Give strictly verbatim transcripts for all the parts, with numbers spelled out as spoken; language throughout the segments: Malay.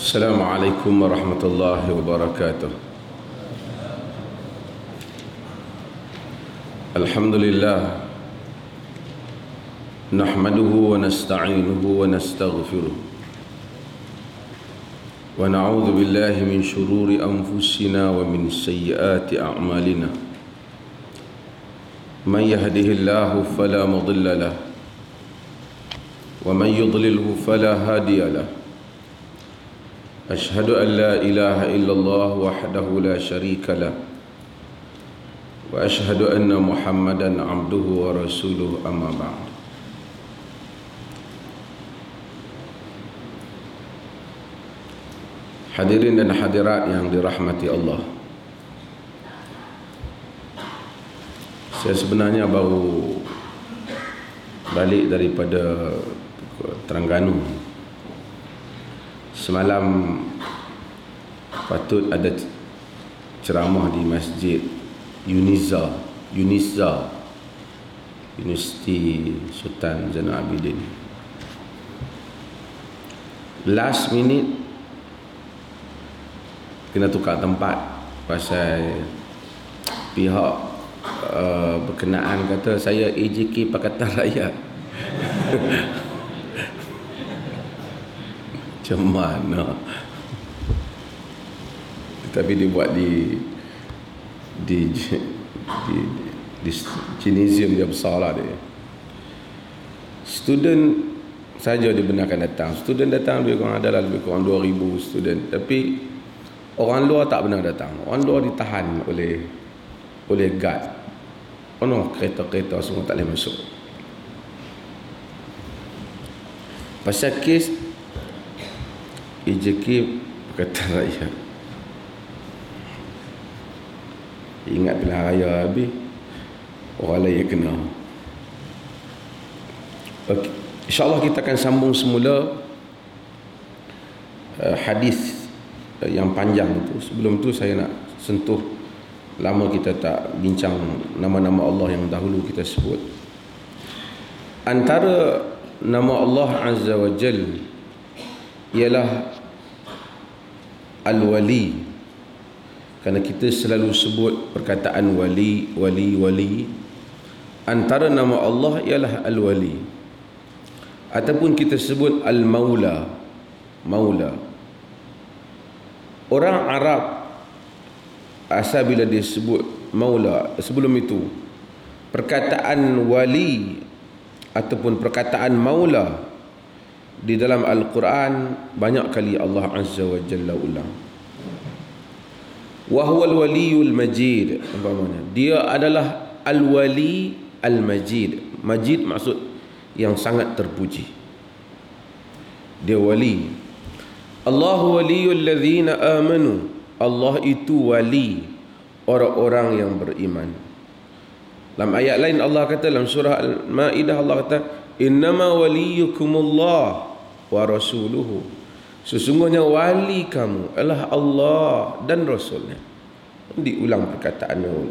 Assalamualaikum warahmatullahi wabarakatuh. Alhamdulillah, nahmaduhu wa nasta'inuhu wa nastaghfiruh, wa na'udzu billahi min shururi anfusina wa min sayyiati a'malina. Man yahdihillahu fala mudilla lahu wa man yudlilhu fala hadiya lahu. أشهد أن لا إله إلا الله وحده لا شريك له وأشهد أن محمدا عبده ورسوله أما بعد. Hadirin dan hadirat yang dirahmati Allah, saya sebenarnya baru balik daripada Terengganu. Semalam patut ada ceramah di Masjid Uniza Uniza Universiti Sultan Zainal Abidin. Last minute kena tukar tempat pasal pihak uh, berkenaan kata saya A J K Pakatan Rakyat. Macam mana? Tapi dia buat di di di, di gymnasium dia besar lah dia. Student saja dibenarkan datang. Student datang lebih kurang adalah lebih kurang dua ribu student. Tapi orang luar tak benar datang. Orang luar ditahan oleh oleh guard. Oh no, kereta-kereta semua tak boleh masuk. Pasal kes A J K Pakatan Rakyat. Ingat pilihan raya habis, orang lain kena. Okay. InsyaAllah kita akan sambung semula uh, hadis uh, yang panjang itu. Sebelum itu saya nak sentuh, lama kita tak bincang nama-nama Allah yang dahulu kita sebut. Antara nama Allah Azza wa Jal ialah Al-Wali. Kerana kita selalu sebut perkataan wali, wali, wali. Antara nama Allah ialah Al-Wali. Ataupun kita sebut Al-Maula, Maula. Orang Arab asal bila dia sebut Maula, sebelum itu perkataan wali ataupun perkataan Maula di dalam Al-Quran banyak kali Allah Azza wa Jalla ulang. Wa huwal waliyul majid. Apa makna? Dia adalah al-wali al-majid. Majid maksud yang sangat terpuji. Dia wali. Allahu waliyul ladzina amanu. Allah itu wali orang-orang yang beriman. Dalam ayat lain Allah kata, dalam surah Al-Maidah Allah kata, innama waliyukumullah wa rasuluhu. Sesungguhnya wali kamu adalah Allah dan Rasulnya. Diulang perkataan itu.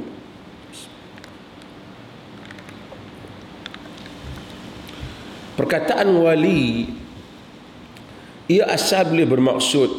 Perkataan wali ia asal boleh bermaksud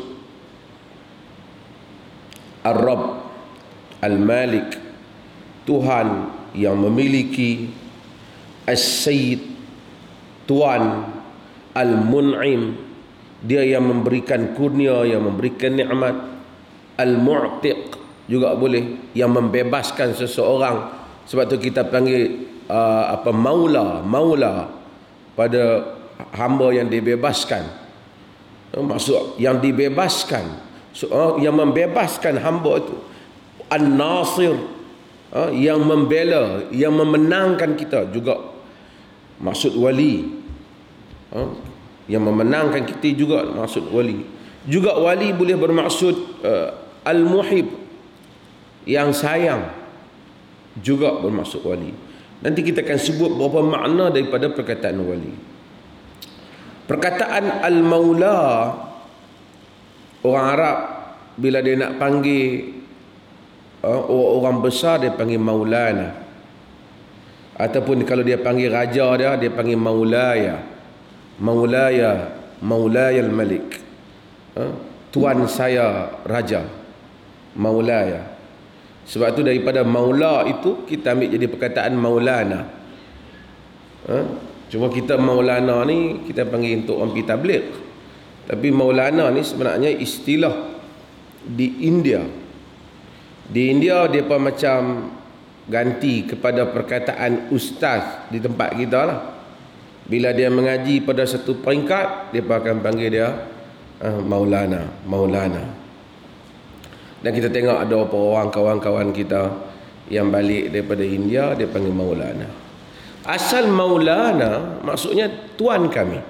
Ar-Rabb, Al-Malik, Tuhan yang memiliki, As-Sayyid, Tuan, Al-Mun'im, dia yang memberikan kurnia, yang memberikan nikmat, Al-Mu'tiq juga boleh, yang membebaskan seseorang. Sebab tu kita panggil uh, apa maula, maula pada hamba yang dibebaskan. Maksud yang dibebaskan, so, uh, yang membebaskan hamba itu. An-Nasir, uh, yang membela, yang memenangkan kita juga maksud wali. Uh, yang memenangkan kita juga maksud wali. Juga wali boleh bermaksud uh, al-muhib, yang sayang, juga bermaksud wali. Nanti kita akan sebut beberapa makna daripada perkataan wali. Perkataan al-maula, orang Arab bila dia nak panggil uh, orang besar dia panggil maulana. Ataupun kalau dia panggil raja dia, dia panggil maulaya. Maulaya, Maulayal Malik. Ha? tuan saya raja, maulaya. Sebab tu daripada maula itu kita ambil jadi perkataan maulana. Ha? Cuma kita maulana ni kita panggil untuk orang pergi tabligh. Tapi maulana ni sebenarnya istilah di India. Di India dia pun macam ganti kepada perkataan ustaz di tempat kita lah. Bila dia mengaji pada satu peringkat, dia pun akan panggil dia uh, maulana, maulana. Dan kita tengok ada beberapa orang kawan-kawan kita yang balik daripada India, dia panggil maulana. Asal maulana maksudnya tuan kami.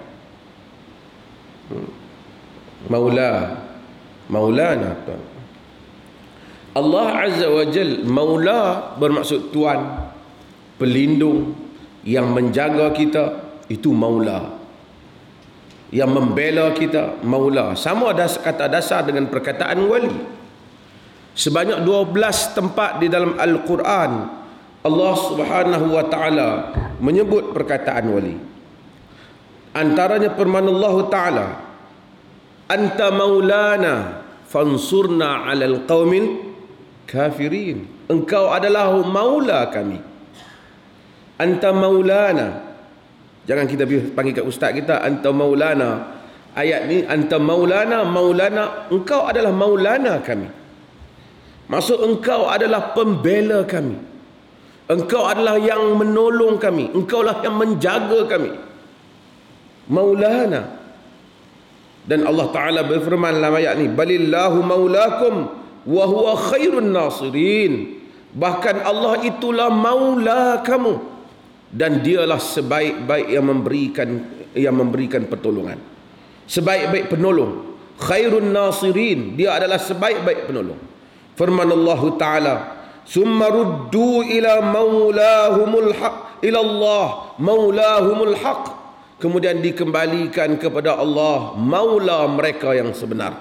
Maula, maulana tuan. Allah Azza wa Jal, maula bermaksud tuan, pelindung, yang menjaga kita, itu maula. Yang membela kita, maula. Sama das, kata dasar dengan perkataan wali. Sebanyak dua belas tempat di dalam Al-Quran Allah Subhanahu wa taala menyebut perkataan wali. Antaranya firman Allah taala, anta maulana fansurna 'alal qaumil kafirin. Engkau adalah maula kami. Anta maulana. Jangan kita panggil kat ustaz kita anta maulana. Ayat ni anta maulana, maulana, engkau adalah maulana kami. Maksud engkau adalah pembela kami. Engkau adalah yang menolong kami. Engkau lah yang menjaga kami. Maulana. Dan Allah Ta'ala berfirman dalam ayat ni, balillahu maulakum wa huwa khairun nasirin. Bahkan Allah itulah maula kamu, dan dialah sebaik-baik yang memberikan yang memberikan pertolongan. Sebaik-baik penolong. Khairun nasirin, dia adalah sebaik-baik penolong. Firman Allah Ta'ala, summa ruddu ila maulahumul haq, ila Allah maulahumul haq. Kemudian dikembalikan kepada Allah, maula mereka yang sebenar.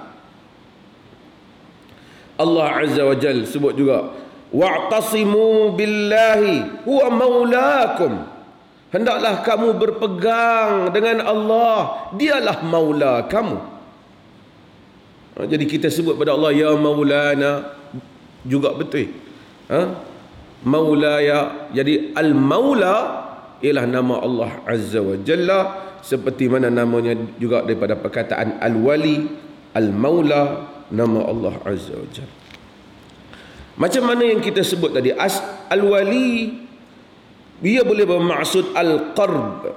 Allah Azza wa Jal sebut juga, wa'tasimu billahi huwa maulakum. Hendaklah kamu berpegang dengan Allah, dialah maula kamu. Jadi kita sebut pada Allah, ya maulana, juga betul. Ha? Maulaya. Jadi al-maula ialah nama Allah Azza wa Jalla, seperti mana namanya juga daripada perkataan al-wali, al-maula, nama Allah Azza wa Jalla. Macam mana yang kita sebut tadi, as al-wali dia boleh bermaksud al-qarb,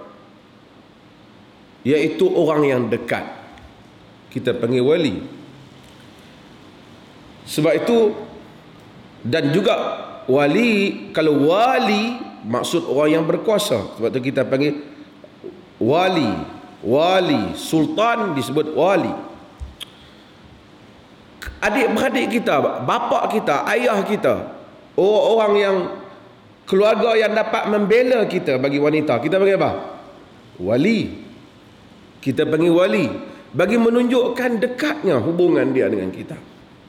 iaitu orang yang dekat. Kita panggil wali. Sebab itu, dan juga wali, kalau wali maksud orang yang berkuasa. Sebab tu kita panggil wali. Wali, sultan disebut wali. Adik-beradik kita, bapa kita, ayah kita, orang-orang yang keluarga yang dapat membela kita bagi wanita, kita panggil apa? Wali. Kita panggil wali bagi menunjukkan dekatnya hubungan dia dengan kita.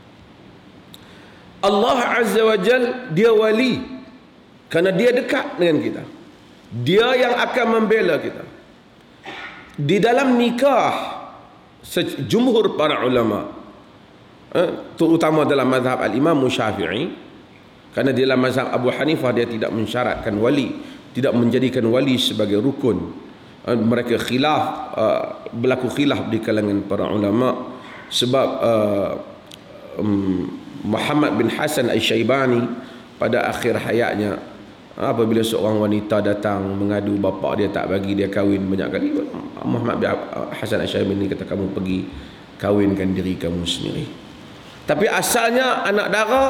Allah Azza wa Jal, dia wali kerana dia dekat dengan kita. Dia yang akan membela kita. Di dalam nikah, jumhur para ulama, eh, terutama dalam mazhab al-Imam Syafi'i, kerana di dalam mazhab Abu Hanifah dia tidak mensyaratkan wali, tidak menjadikan wali sebagai rukun. Eh, mereka khilaf, eh, berlaku khilaf di kalangan para ulama, sebab eh, um, Muhammad bin Hasan Al-Syaibani pada akhir hayatnya, apabila seorang wanita datang mengadu bapa dia tak bagi dia kahwin banyak kali, Muhammad bin Hasan Al-Syaibani kata, kamu pergi kahwinkan diri kamu sendiri. Tapi asalnya anak dara,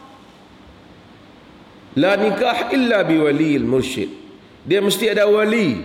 la nikah illa bi waliyil mursyid, dia mesti ada wali.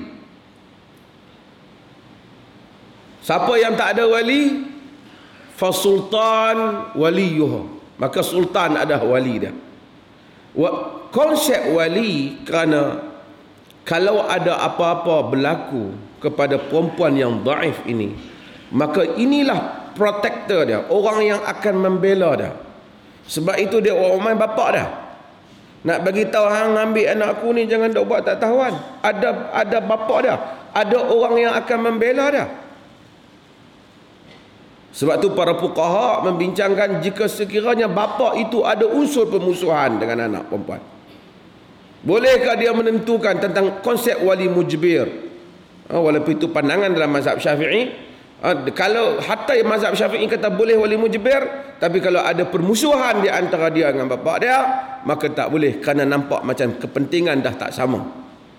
Siapa yang tak ada wali, fa sultan waliyuh, maka sultan adalah wali dia. Konsep wali, kerana kalau ada apa-apa berlaku kepada perempuan yang dhaif ini, maka inilah protector dia, orang yang akan membela dia. Sebab itu dia orang main bapak dah. Nak bagi tahu, hang ambil anak aku ni jangan dok buat tak tahuan. Ada ada bapak dia, ada orang yang akan membela dia. Sebab tu para fuqaha membincangkan jika sekiranya bapa itu ada unsur permusuhan dengan anak perempuan, bolehkah dia menentukan tentang konsep wali mujbir? Ha, walaupun itu pandangan dalam mazhab Syafi'i. Ha, kalau hatta mazhab Syafi'i kata boleh wali mujbir, tapi kalau ada permusuhan di antara dia dengan bapa dia, maka tak boleh, kerana nampak macam kepentingan dah tak sama.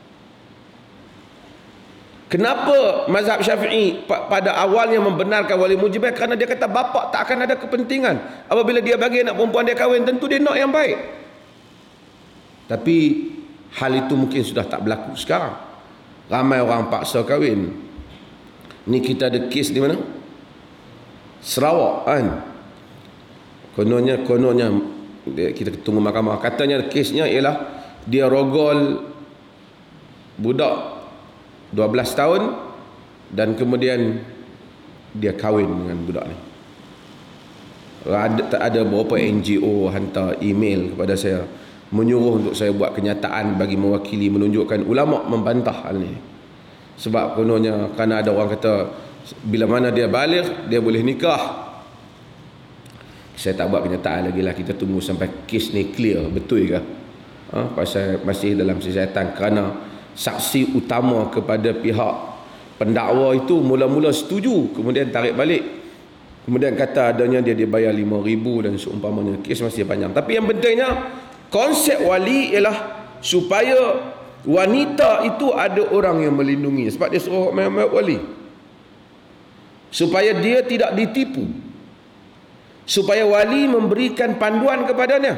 Kenapa mazhab Syafi'i pada awalnya membenarkan wali mujbir? Kerana dia kata bapa tak akan ada kepentingan. Apabila dia bagi anak perempuan dia kahwin, tentu dia nak yang baik. Tapi hal itu mungkin sudah tak berlaku sekarang. Ramai orang paksa kahwin. Ni kita ada kes di mana? Sarawak kan. Kononnya kononnya kita tunggu mahkamah. Katanya kesnya ialah dia rogol budak dua belas tahun dan kemudian dia kahwin dengan budak ni. Ada, ada beberapa N G O hantar email kepada saya menyuruh untuk saya buat kenyataan bagi mewakili, menunjukkan ulama membantah hal ni. Sebab kononnya kerana ada orang kata bila mana dia baligh dia boleh nikah. Saya tak buat kenyataan lagi lah, kita tunggu sampai kes ni clear betul ke. Ha, pasal masih dalam siasatan, kerana saksi utama kepada pihak pendakwa itu mula-mula setuju, kemudian tarik balik, kemudian kata adanya dia dibayar lima ribu dan seumpamanya. Kes masih panjang. Tapi yang pentingnya konsep wali ialah supaya wanita itu ada orang yang melindungi. Sebab dia suruh mayat-mayat wali, supaya dia tidak ditipu, supaya wali memberikan panduan kepadanya.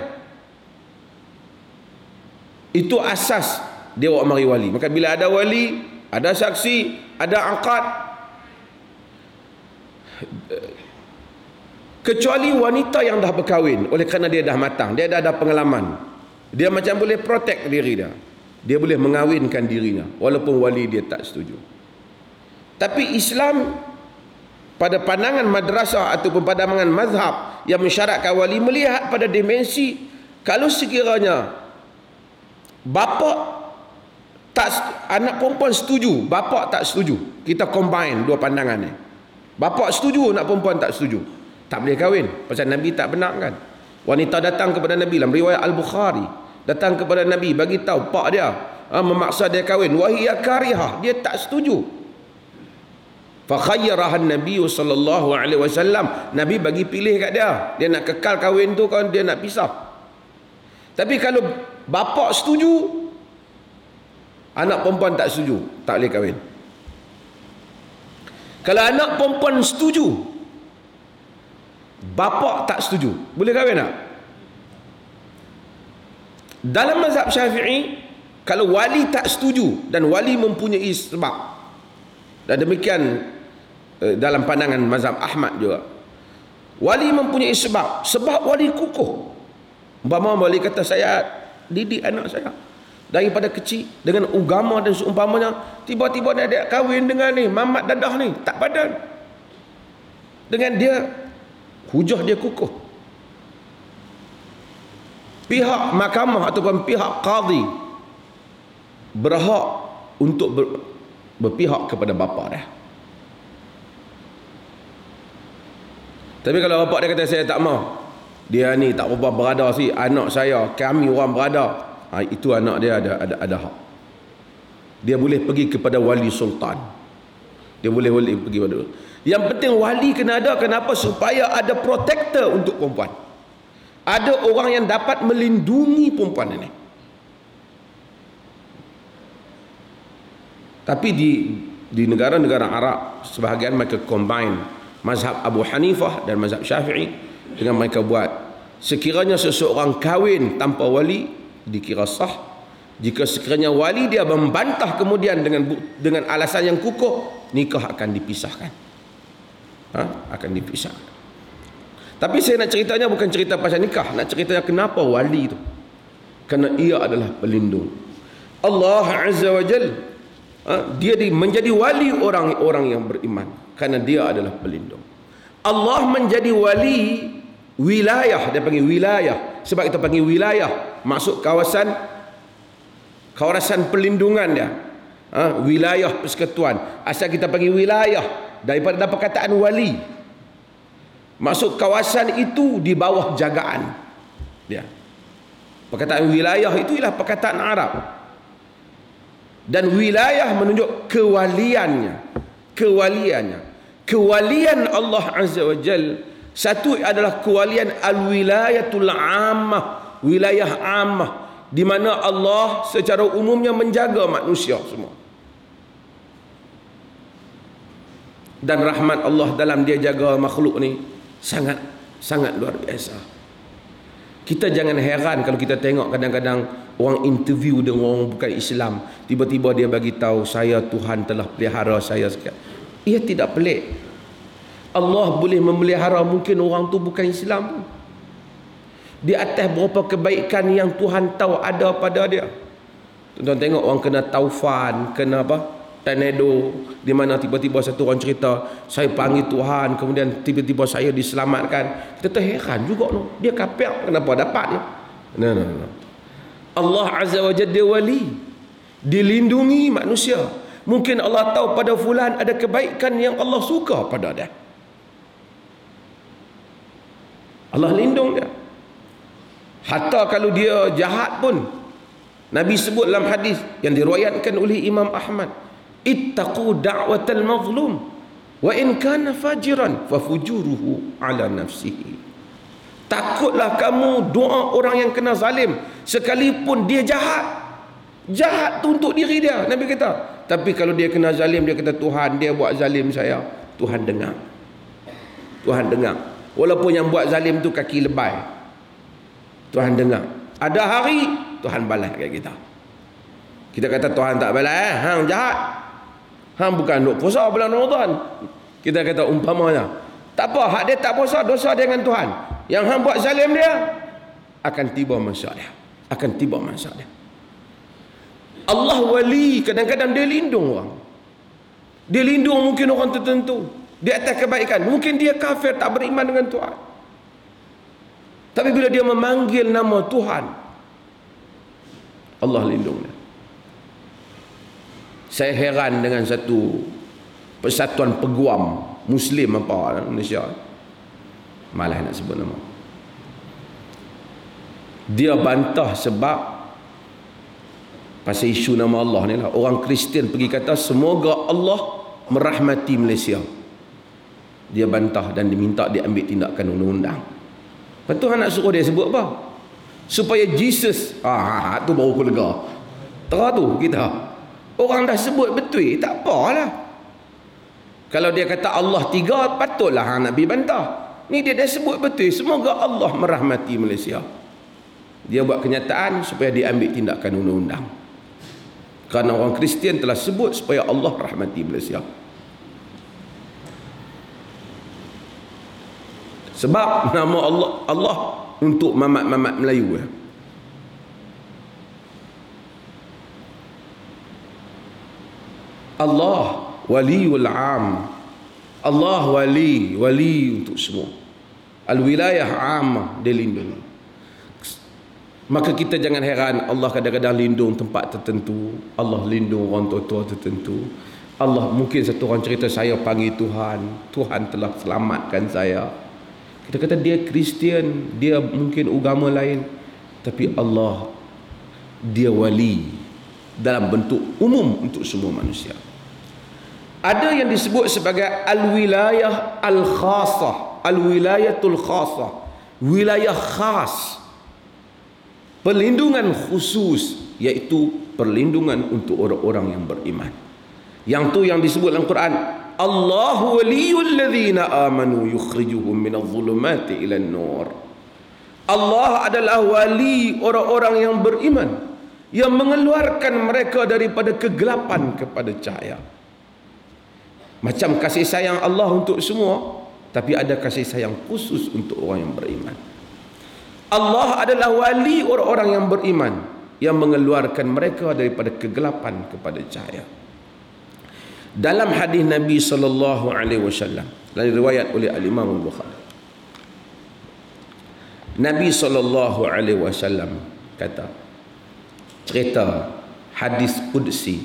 Itu asas dia buat mari wali. Maka bila ada wali, ada saksi, ada akad, kecuali wanita yang dah berkahwin, oleh kerana dia dah matang, dia dah ada pengalaman, dia macam boleh protect diri dia, dia boleh mengawinkan dirinya walaupun wali dia tak setuju. Tapi Islam pada pandangan madrasah ataupun pandangan mazhab yang mensyaratkan wali melihat pada dimensi, kalau sekiranya bapa tak, anak perempuan setuju, bapa tak setuju, kita combine dua pandangan ni. Bapa setuju, anak perempuan tak setuju, tak boleh kahwin. Pasal Nabi tak benarkan. Wanita datang kepada Nabi dalam riwayat Al-Bukhari, datang kepada Nabi bagi tahu pak dia ha, memaksa dia kahwin, wahiya karihah, dia tak setuju. Fa khayyarahan Nabi sallallahu alaihi wasallam, Nabi bagi pilih kat dia, dia nak kekal kahwin tu kan dia nak pisah. Tapi kalau bapa setuju, anak perempuan tak setuju, tak boleh kahwin. Kalau anak perempuan setuju, bapa tak setuju, boleh kahwin tak? Dalam mazhab Syafi'i, kalau wali tak setuju dan wali mempunyai sebab, dan demikian dalam pandangan mazhab Ahmad juga, wali mempunyai sebab, sebab wali kukuh. Umpama wali kata saya didik anak saya daripada kecil dengan agama dan seumpamanya, tiba-tiba dia ada kahwin dengan ni mamat dadah ni, tak padan dengan dia, hujah dia kukuh. Pihak mahkamah ataupun pihak qadhi berhak untuk ber, berpihak kepada bapa dia. Tapi kalau bapa dia kata saya tak mau, dia ni tak apa berada sih, anak saya, kami orang berada, ha, itu anak dia ada ada ada hak. Dia boleh pergi kepada wali sultan. Dia boleh boleh pergi pada. Yang penting wali kena ada. Kenapa? Supaya ada protector untuk perempuan. Ada orang yang dapat melindungi perempuan ini. Tapi di di negara-negara Arab sebahagian mereka combine mazhab Abu Hanifah dan mazhab Syafi'i, dengan mereka buat sekiranya seseorang kahwin tanpa wali dikira sah. Jika sekiranya wali dia membantah kemudian dengan dengan alasan yang kukuh, nikah akan dipisahkan. Ha? Akan dipisahkan. Tapi saya nak ceritanya bukan cerita pasal nikah, nak ceritanya kenapa wali itu. Kerana ia adalah pelindung. Allah Azza wa Jal, ha? dia di, menjadi wali orang-orang yang beriman kerana dia adalah pelindung. Allah menjadi wali wilayah, dia panggil wilayah. Sebab kita panggil wilayah, maksud kawasan kawasan pelindungan dia, ha? wilayah persekutuan. Asal kita panggil wilayah daripada perkataan wali. Maksud kawasan itu di bawah jagaan dia. Perkataan wilayah itu ialah perkataan Arab. Dan wilayah menunjuk kewaliannya. Kewaliannya. Kewalian Allah Azza wa Jal, satu adalah kewalian al-wilayatul ammah, wilayah ammah, di mana Allah secara umumnya menjaga manusia semua. Dan rahmat Allah dalam dia jaga makhluk ni sangat sangat luar biasa. Kita jangan heran kalau kita tengok kadang-kadang orang interview dengan orang bukan Islam, tiba-tiba dia bagi tahu saya Tuhan telah pelihara saya sekian. Ia tidak pelik. Allah boleh memelihara mungkin orang tu bukan Islam. Di atas berapa kebaikan yang Tuhan tahu ada pada dia. Tuan-tuan tengok orang kena taufan, kena apa? Tornado, di mana tiba-tiba satu orang cerita, saya panggil Tuhan, kemudian tiba-tiba saya diselamatkan. Kita terheran juga no. Dia kafir, kenapa dapat ni? No, no, no. Allah Azza wa Jalla dia wali, dilindungi manusia. Mungkin Allah tahu pada fulan ada kebaikan yang Allah suka pada dia. Allah lindung dia. Hatta kalau dia jahat pun, Nabi sebut dalam hadis yang diriwayatkan oleh Imam Ahmad, ittaqu da'watal mazlum wa in kana fajiran fa fujuruhu ala nafsihi. Takutlah kamu doa orang yang kena zalim sekalipun dia jahat. Jahat tu untuk diri dia, Nabi kata. Tapi kalau dia kena zalim, dia kata Tuhan dia buat zalim saya, Tuhan dengar. Tuhan dengar. Walaupun yang buat zalim tu kaki lebay, Tuhan dengar. Ada hari Tuhan balas kat kita. Kita kata Tuhan tak balas, eh? Hang jahat. Hang bukan duk puasa bulan Ramadan. Kita kata umpamanya, tak apa, hak dia tak puasa, dosa dia dengan Tuhan. Yang hang buat zalim dia, akan tiba masa dia. Akan tiba masa dia. Allah wali, kadang-kadang dia lindung orang. Dia lindung mungkin orang tertentu di atas kebaikan. Mungkin dia kafir, tak beriman dengan Tuhan. Tapi bila dia memanggil nama Tuhan, Allah lindung dia. Saya heran dengan satu persatuan peguam Muslim apa Malaysia, malah nak sebut nama. Dia bantah sebab pasal isu nama Allah ni lah. Orang Kristian pergi kata semoga Allah merahmati Malaysia. Dia bantah dan diminta dia ambil tindakan undang-undang. Lepas tu nak suruh dia sebut apa? Supaya Jesus, ah tu baru aku lega. Terah tu kita. Orang dah sebut betul, tak apalah. Kalau dia kata Allah tiga, patutlah hang Nabi bantah. Ni dia dah sebut betul, semoga Allah merahmati Malaysia. Dia buat kenyataan supaya dia ambil tindakan undang-undang. Kerana orang Kristian telah sebut supaya Allah rahmati Malaysia. Sebab nama Allah Allah untuk mamat-mamat Melayu. Allah waliul am. Allah wali, wali untuk semua. Al-wilayah ammah, dia lindung. Maka kita jangan heran Allah kadang-kadang lindung tempat tertentu, Allah lindung orang tua-tua tertentu. Allah mungkin satu orang cerita, saya panggil Tuhan, Tuhan telah selamatkan saya. Kita kata dia Kristian, dia mungkin agama lain, tapi Allah dia wali dalam bentuk umum untuk semua manusia. Ada yang disebut sebagai al-wilayah al-khasah, al-wilayatul khasah, wilayah khas, perlindungan khusus, iaitu perlindungan untuk orang-orang yang beriman. Yang tu yang disebut dalam Quran, Allahu waliyul ladzina amanu yukhrijuhum minadh dhulumati ilan nur. Allah adalah wali orang-orang yang beriman, yang mengeluarkan mereka daripada kegelapan kepada cahaya. Macam kasih sayang Allah untuk semua, tapi ada kasih sayang khusus untuk orang yang beriman. Allah adalah wali orang-orang yang beriman, yang mengeluarkan mereka daripada kegelapan kepada cahaya. Dalam hadis Nabi sallallahu alaihi wasallam, dari riwayat oleh Al-Imam Al-Bukhari, Nabi sallallahu alaihi wasallam kata, cerita hadis qudsi.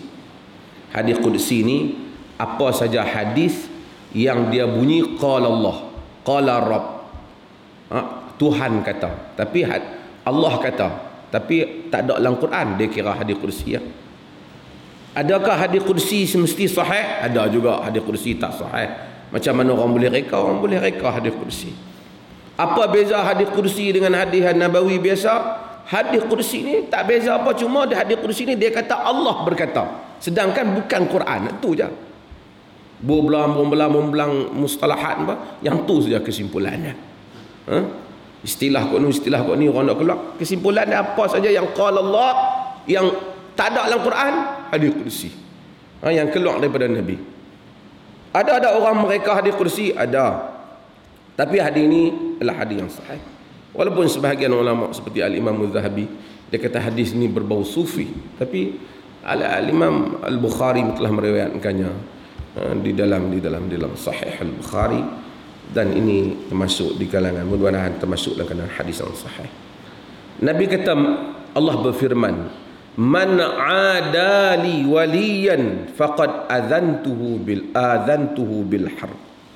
Hadis qudsi ni apa saja hadis yang dia bunyi qala Allah, qala rabb, ha, Tuhan kata, tapi Allah kata, tapi tak ada dalam Quran. Dia kira hadis kursi ya. Adakah hadis kursi semesti sahih? Ada juga hadis kursi tak sahih. Macam mana orang boleh reka? Orang boleh reka hadis kursi. Apa beza hadis kursi dengan hadis nabawi biasa? Hadis kursi ni tak beza apa, cuma di hadis kursi ni dia kata Allah berkata, sedangkan bukan Quran. Itu je. Berbelang berbelang berbelang mustalahat apa? Yang tu saja kesimpulannya. Ha? Istilah kau ni, istilah kau ni orang nak keluar. Kesimpulannya apa saja yang qala Allah, yang tak ada dalam Quran, hadis kursi. Ha, yang keluar daripada Nabi. Ada ada orang mereka hadis kursi, ada. Tapi hadis ini adalah hadis yang sahih. Walaupun sebahagian ulama seperti Al-Imam Al-Zahabi dia kata hadis ini berbau sufi, tapi Al-Imam Al-Bukhari telah meriwayatkannya di dalam di dalam di dalam Sahih Al-Bukhari, dan ini termasuk di kalangan, mudah-mudahan termasuk dalam kalangan hadis yang sahih. Nabi kata, Allah berfirman, man adali waliyan faqad adzantuhu bil adzantuhu bil harb.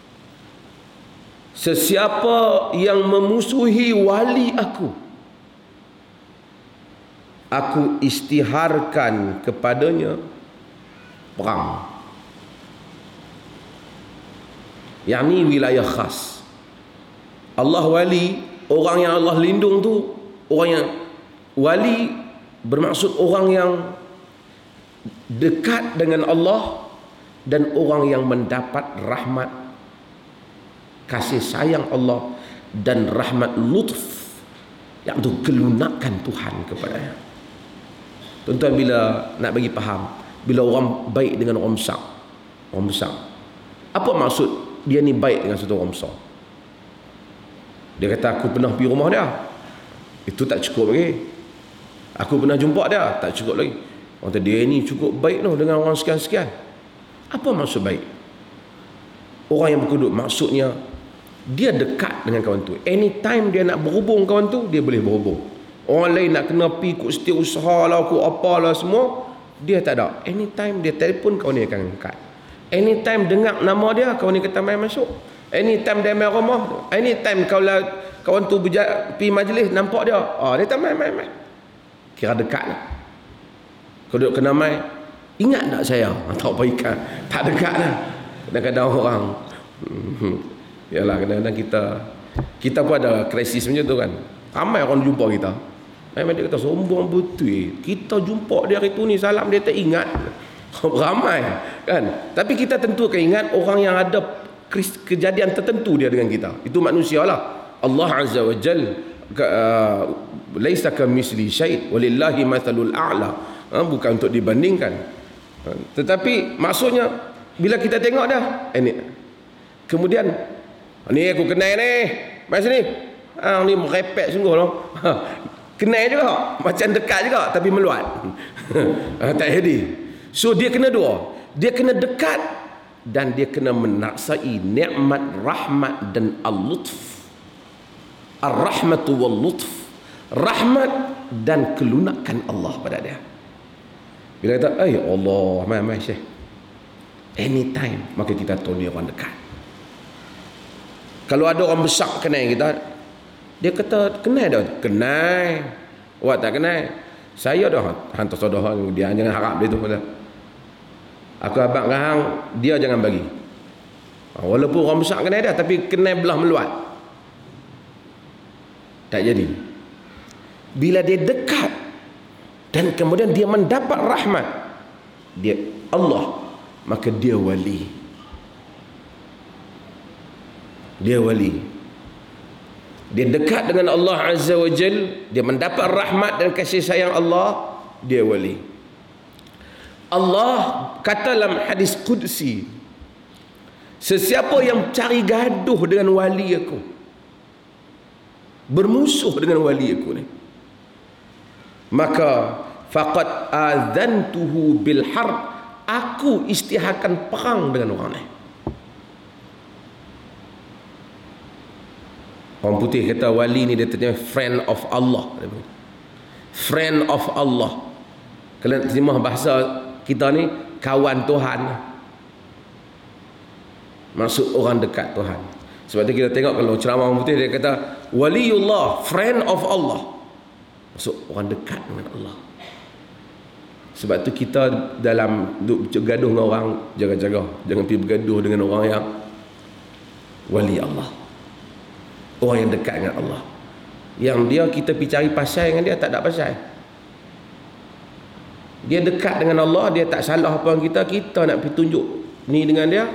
Sesiapa yang memusuhi wali aku, aku istiharkan kepadanya perang. Yang ni wilayah khas. Allah wali, orang yang Allah lindung tu, orang yang wali bermaksud orang yang dekat dengan Allah dan orang yang mendapat rahmat kasih sayang Allah dan rahmat lutf, yang tu kelunakan Tuhan kepadanya. Tuan-tuan, bila nak bagi faham, bila orang baik dengan orang besar, orang besar, apa maksud dia ni baik dengan satu orang besar? Dia kata aku pernah pergi rumah dia, itu tak cukup lagi. Aku pernah jumpa dia, tak cukup lagi. Orang kata dia ni cukup baik tu dengan orang sekian-sekian. Apa maksud baik? Orang yang berkedut, maksudnya dia dekat dengan kawan tu. Anytime dia nak berhubung kawan tu, dia boleh berhubung. Orang lain nak kena pergi ikut setiausaha lah, ikut apalah semua, dia tak ada. Anytime dia telefon, kawan dia akan angkat. Anytime dengar nama dia, kawan dia kata mai masuk. Anytime dia main rumah, anytime kalau kawan tu pergi majlis nampak dia, ah dia tak mai mai mai. Kira dekat lah. Kalau duduk kena mai, ingat tak saya? Tak apa ikan, tak dekat lah. Kadang-kadang orang hmm, yalah, kadang-kadang kita kita pun ada krisis macam tu kan. Ramai orang jumpa kita, ramai dia kata sombong betul, kita jumpa dia hari tu ni, salam dia tak ingat. Ramai kan. Tapi kita tentu akan ingat orang yang ada kejadian tertentu dia dengan kita. Itu manusia lah. Allah Azza wa Jal uh, laisa kamitsli syai' walillahi mathalul a'la. Ha, bukan untuk dibandingkan. Ha, tetapi maksudnya bila kita tengok dah, eh, ni kemudian ni aku kenal ni, mai sini. Ah ni merepek sungguh loh. Ha, kenal juga, macam dekat juga tapi meluat. Ha, tak jadi. So dia kena dua. Dia kena dekat dan dia kena menaksai nikmat, rahmat dan al-lutf. Ar-rahmatu wal-lutf. Rahmat dan kelunakan Allah pada dia. Bila kata, "Ay Allah, mai mai Syekh." Anytime, maka kita tahu dia orang dekat. Kalau ada orang besar kenal kita, dia kata, "Kenal dah." "Kenal." "Awak tak kenal?" "Saya dah hantar saudara dia, jangan harap dia tu." "Aku abang hang, dia jangan bagi." Walaupun orang besar kenal dah, tapi kenal belah meluat. Tak jadi. Bila dia dekat dan kemudian dia mendapat rahmat, dia Allah, maka dia wali. Dia wali. Dia dekat dengan Allah Azza wa Jal, dia mendapat rahmat dan kasih sayang Allah, dia wali. Allah kata dalam hadis qudsi, sesiapa yang cari gaduh dengan wali aku, bermusuh dengan wali aku ni, maka faqad adzantuhu bil harb, aku istiharkan perang dengan orang ni. Orang putih kata wali ni dia terjemah friend of Allah. Friend of Allah. Kalau terjemah bahasa kita ni, kawan Tuhan. Maksud orang dekat Tuhan. Sebab tu kita tengok kalau ceramah orang putih dia kata waliullah, friend of Allah. Maksud orang dekat dengan Allah. Sebab tu kita dalam duk bergaduh dengan orang, jaga-jaga, jangan pergi bergaduh dengan orang yang wali Allah, orang yang dekat dengan Allah, yang dia kita pergi cari pasal dengan dia tak ada pasal. Dia dekat dengan Allah, dia tak salah apa kita, kita nak pergi tunjuk ni dengan dia.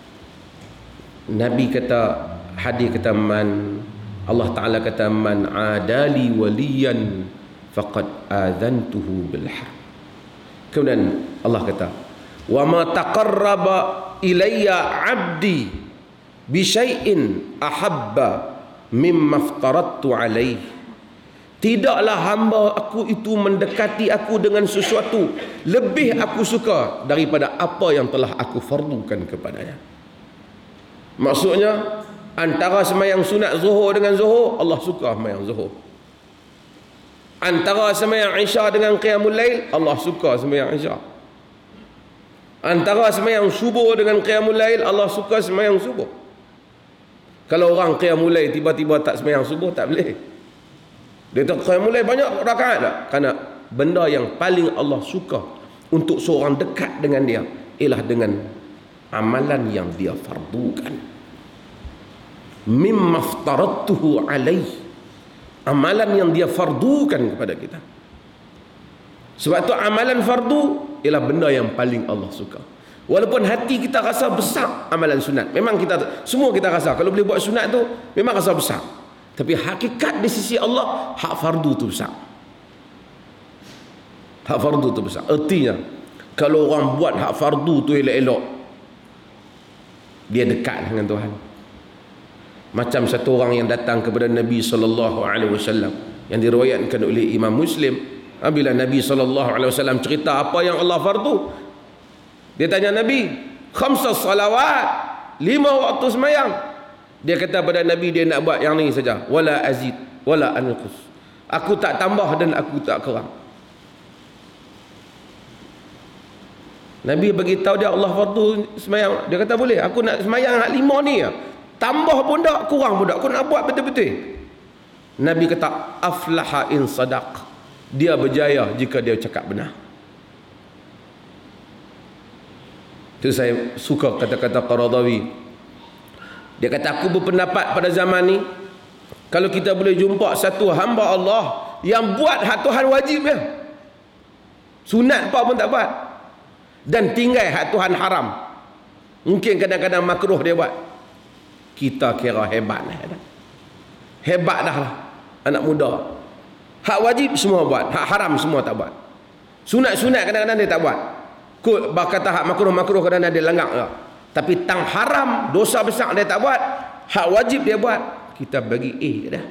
Nabi kata, hadis kata, man, Allah Ta'ala kata, man adali waliyan faqad adhantuhu bil harb. Kemudian Allah kata, wa ma taqarraba ilayya 'abdi bi syai'in ahabba mimma aftaradtu alaih. Tidaklah hamba aku itu mendekati aku dengan sesuatu lebih aku suka daripada apa yang telah aku fardukan kepadanya. Maksudnya antara sembahyang sunat zuhur dengan zuhur, Allah suka sembahyang zuhur. Antara sembahyang isya dengan qiyamul lail, Allah suka sembahyang isya. Antara sembahyang subuh dengan qiyamul lail, Allah suka sembahyang subuh. Kalau orang qiyamul lail tiba-tiba tak sembahyang subuh, tak boleh. Dia tak qiyamul lail banyak rakaat tak? Kerana benda yang paling Allah suka untuk seorang dekat dengan dia ialah dengan amalan yang dia fardukan. Mimma aftaradtuhu alaih. Amalan yang dia fardukan kepada kita. Sebab tu amalan fardu ialah benda yang paling Allah suka. Walaupun hati kita rasa besar amalan sunat, memang kita semua kita rasa kalau boleh buat sunat tu memang rasa besar. Tapi hakikat di sisi Allah, hak fardu tu besar. Hak fardu tu besar. Artinya kalau orang buat hak fardu tu elok-elok, dia dekat dengan Tuhan. Macam satu orang yang datang kepada Nabi sallallahu alaihi wasallam yang diriwayatkan oleh Imam Muslim, bila Nabi sallallahu alaihi wasallam cerita apa yang Allah fardu, dia tanya Nabi, khamsas salawat, lima waktu sembahyang. Dia kata pada Nabi dia nak buat yang ni saja, wala azid wala anqus. Aku tak tambah dan aku tak kurang. Nabi bagi tahu dia Allah fardu sembahyang. Dia kata boleh, aku nak sembahyang hak lima ni ya. Tambah pun tak, kurang pun tak, aku nak buat betul-betul. Nabi kata aflaha in sadaq. Dia berjaya jika dia cakap benar. Itu saya suka kata-kata Qaradawi. Dia kata aku berpendapat pada zaman ni, kalau kita boleh jumpa satu hamba Allah yang buat hak Tuhan wajib ya, sunat apa pun tak buat, dan tinggal hak Tuhan haram, mungkin kadang-kadang makruh dia buat, kita kira hebat dah. Hebat dah lah anak muda. Hak wajib semua buat, hak haram semua tak buat. Sunat-sunat kadang-kadang dia tak buat. Kut berkata hak makruh-makruh kadang-kadang dia lenggak lah. Tapi tang haram, dosa besar dia tak buat, hak wajib dia buat, kita bagi A dah.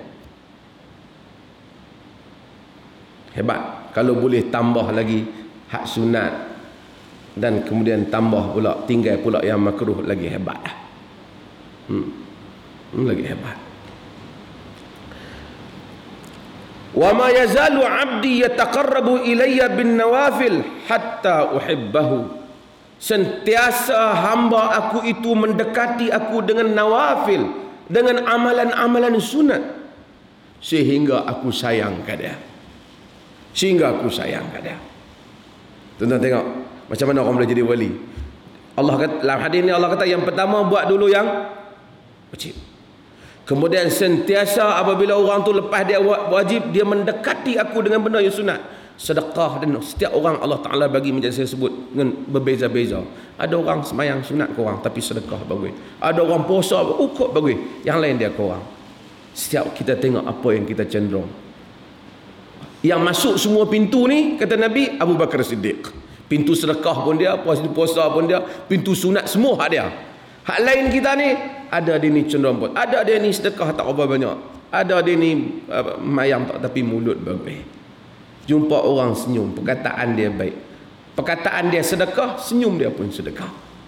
Hebat. Kalau boleh tambah lagi hak sunat dan kemudian tambah pula, tinggal pula yang makruh, lagi hebat dah. Hmm. Hmm, lagi hebat. Wa ma yazalu 'abdi yataqarrabu ilayya bin nawafil hatta uhibbahu. Sentiasa hamba aku itu mendekati aku dengan nawafil, dengan amalan-amalan sunat, sehingga aku sayang pada dia. Sehingga aku sayang pada dia. Tuan-tuan tengok macam mana orang boleh jadi wali. Allah kata dalam hadis ni, Allah kata yang pertama buat dulu yang wajib. Kemudian sentiasa apabila orang tu lepas dia wajib, dia mendekati aku dengan benda yang sunat. Sedekah, dan setiap orang Allah Ta'ala bagi macam saya sebut dengan berbeza-beza. Ada orang sembahyang sunat kurang tapi sedekah bagus. Ada orang puasa ukut bagus, yang lain dia kurang. Setiap kita tengok apa yang kita cenderung. Yang masuk semua pintu ni, kata Nabi, Abu Bakar Siddiq. Pintu sedekah pun dia, puasa pun dia, pintu sunat semua hak dia. Hak lain kita ni, ada dia ni cenderung pun, ada dia ni sedekah tak apa banyak, ada dia ni uh, mayang tak tapi mulut bagus. Jumpa orang senyum, perkataan dia baik, perkataan dia sedekah, senyum dia pun sedekah.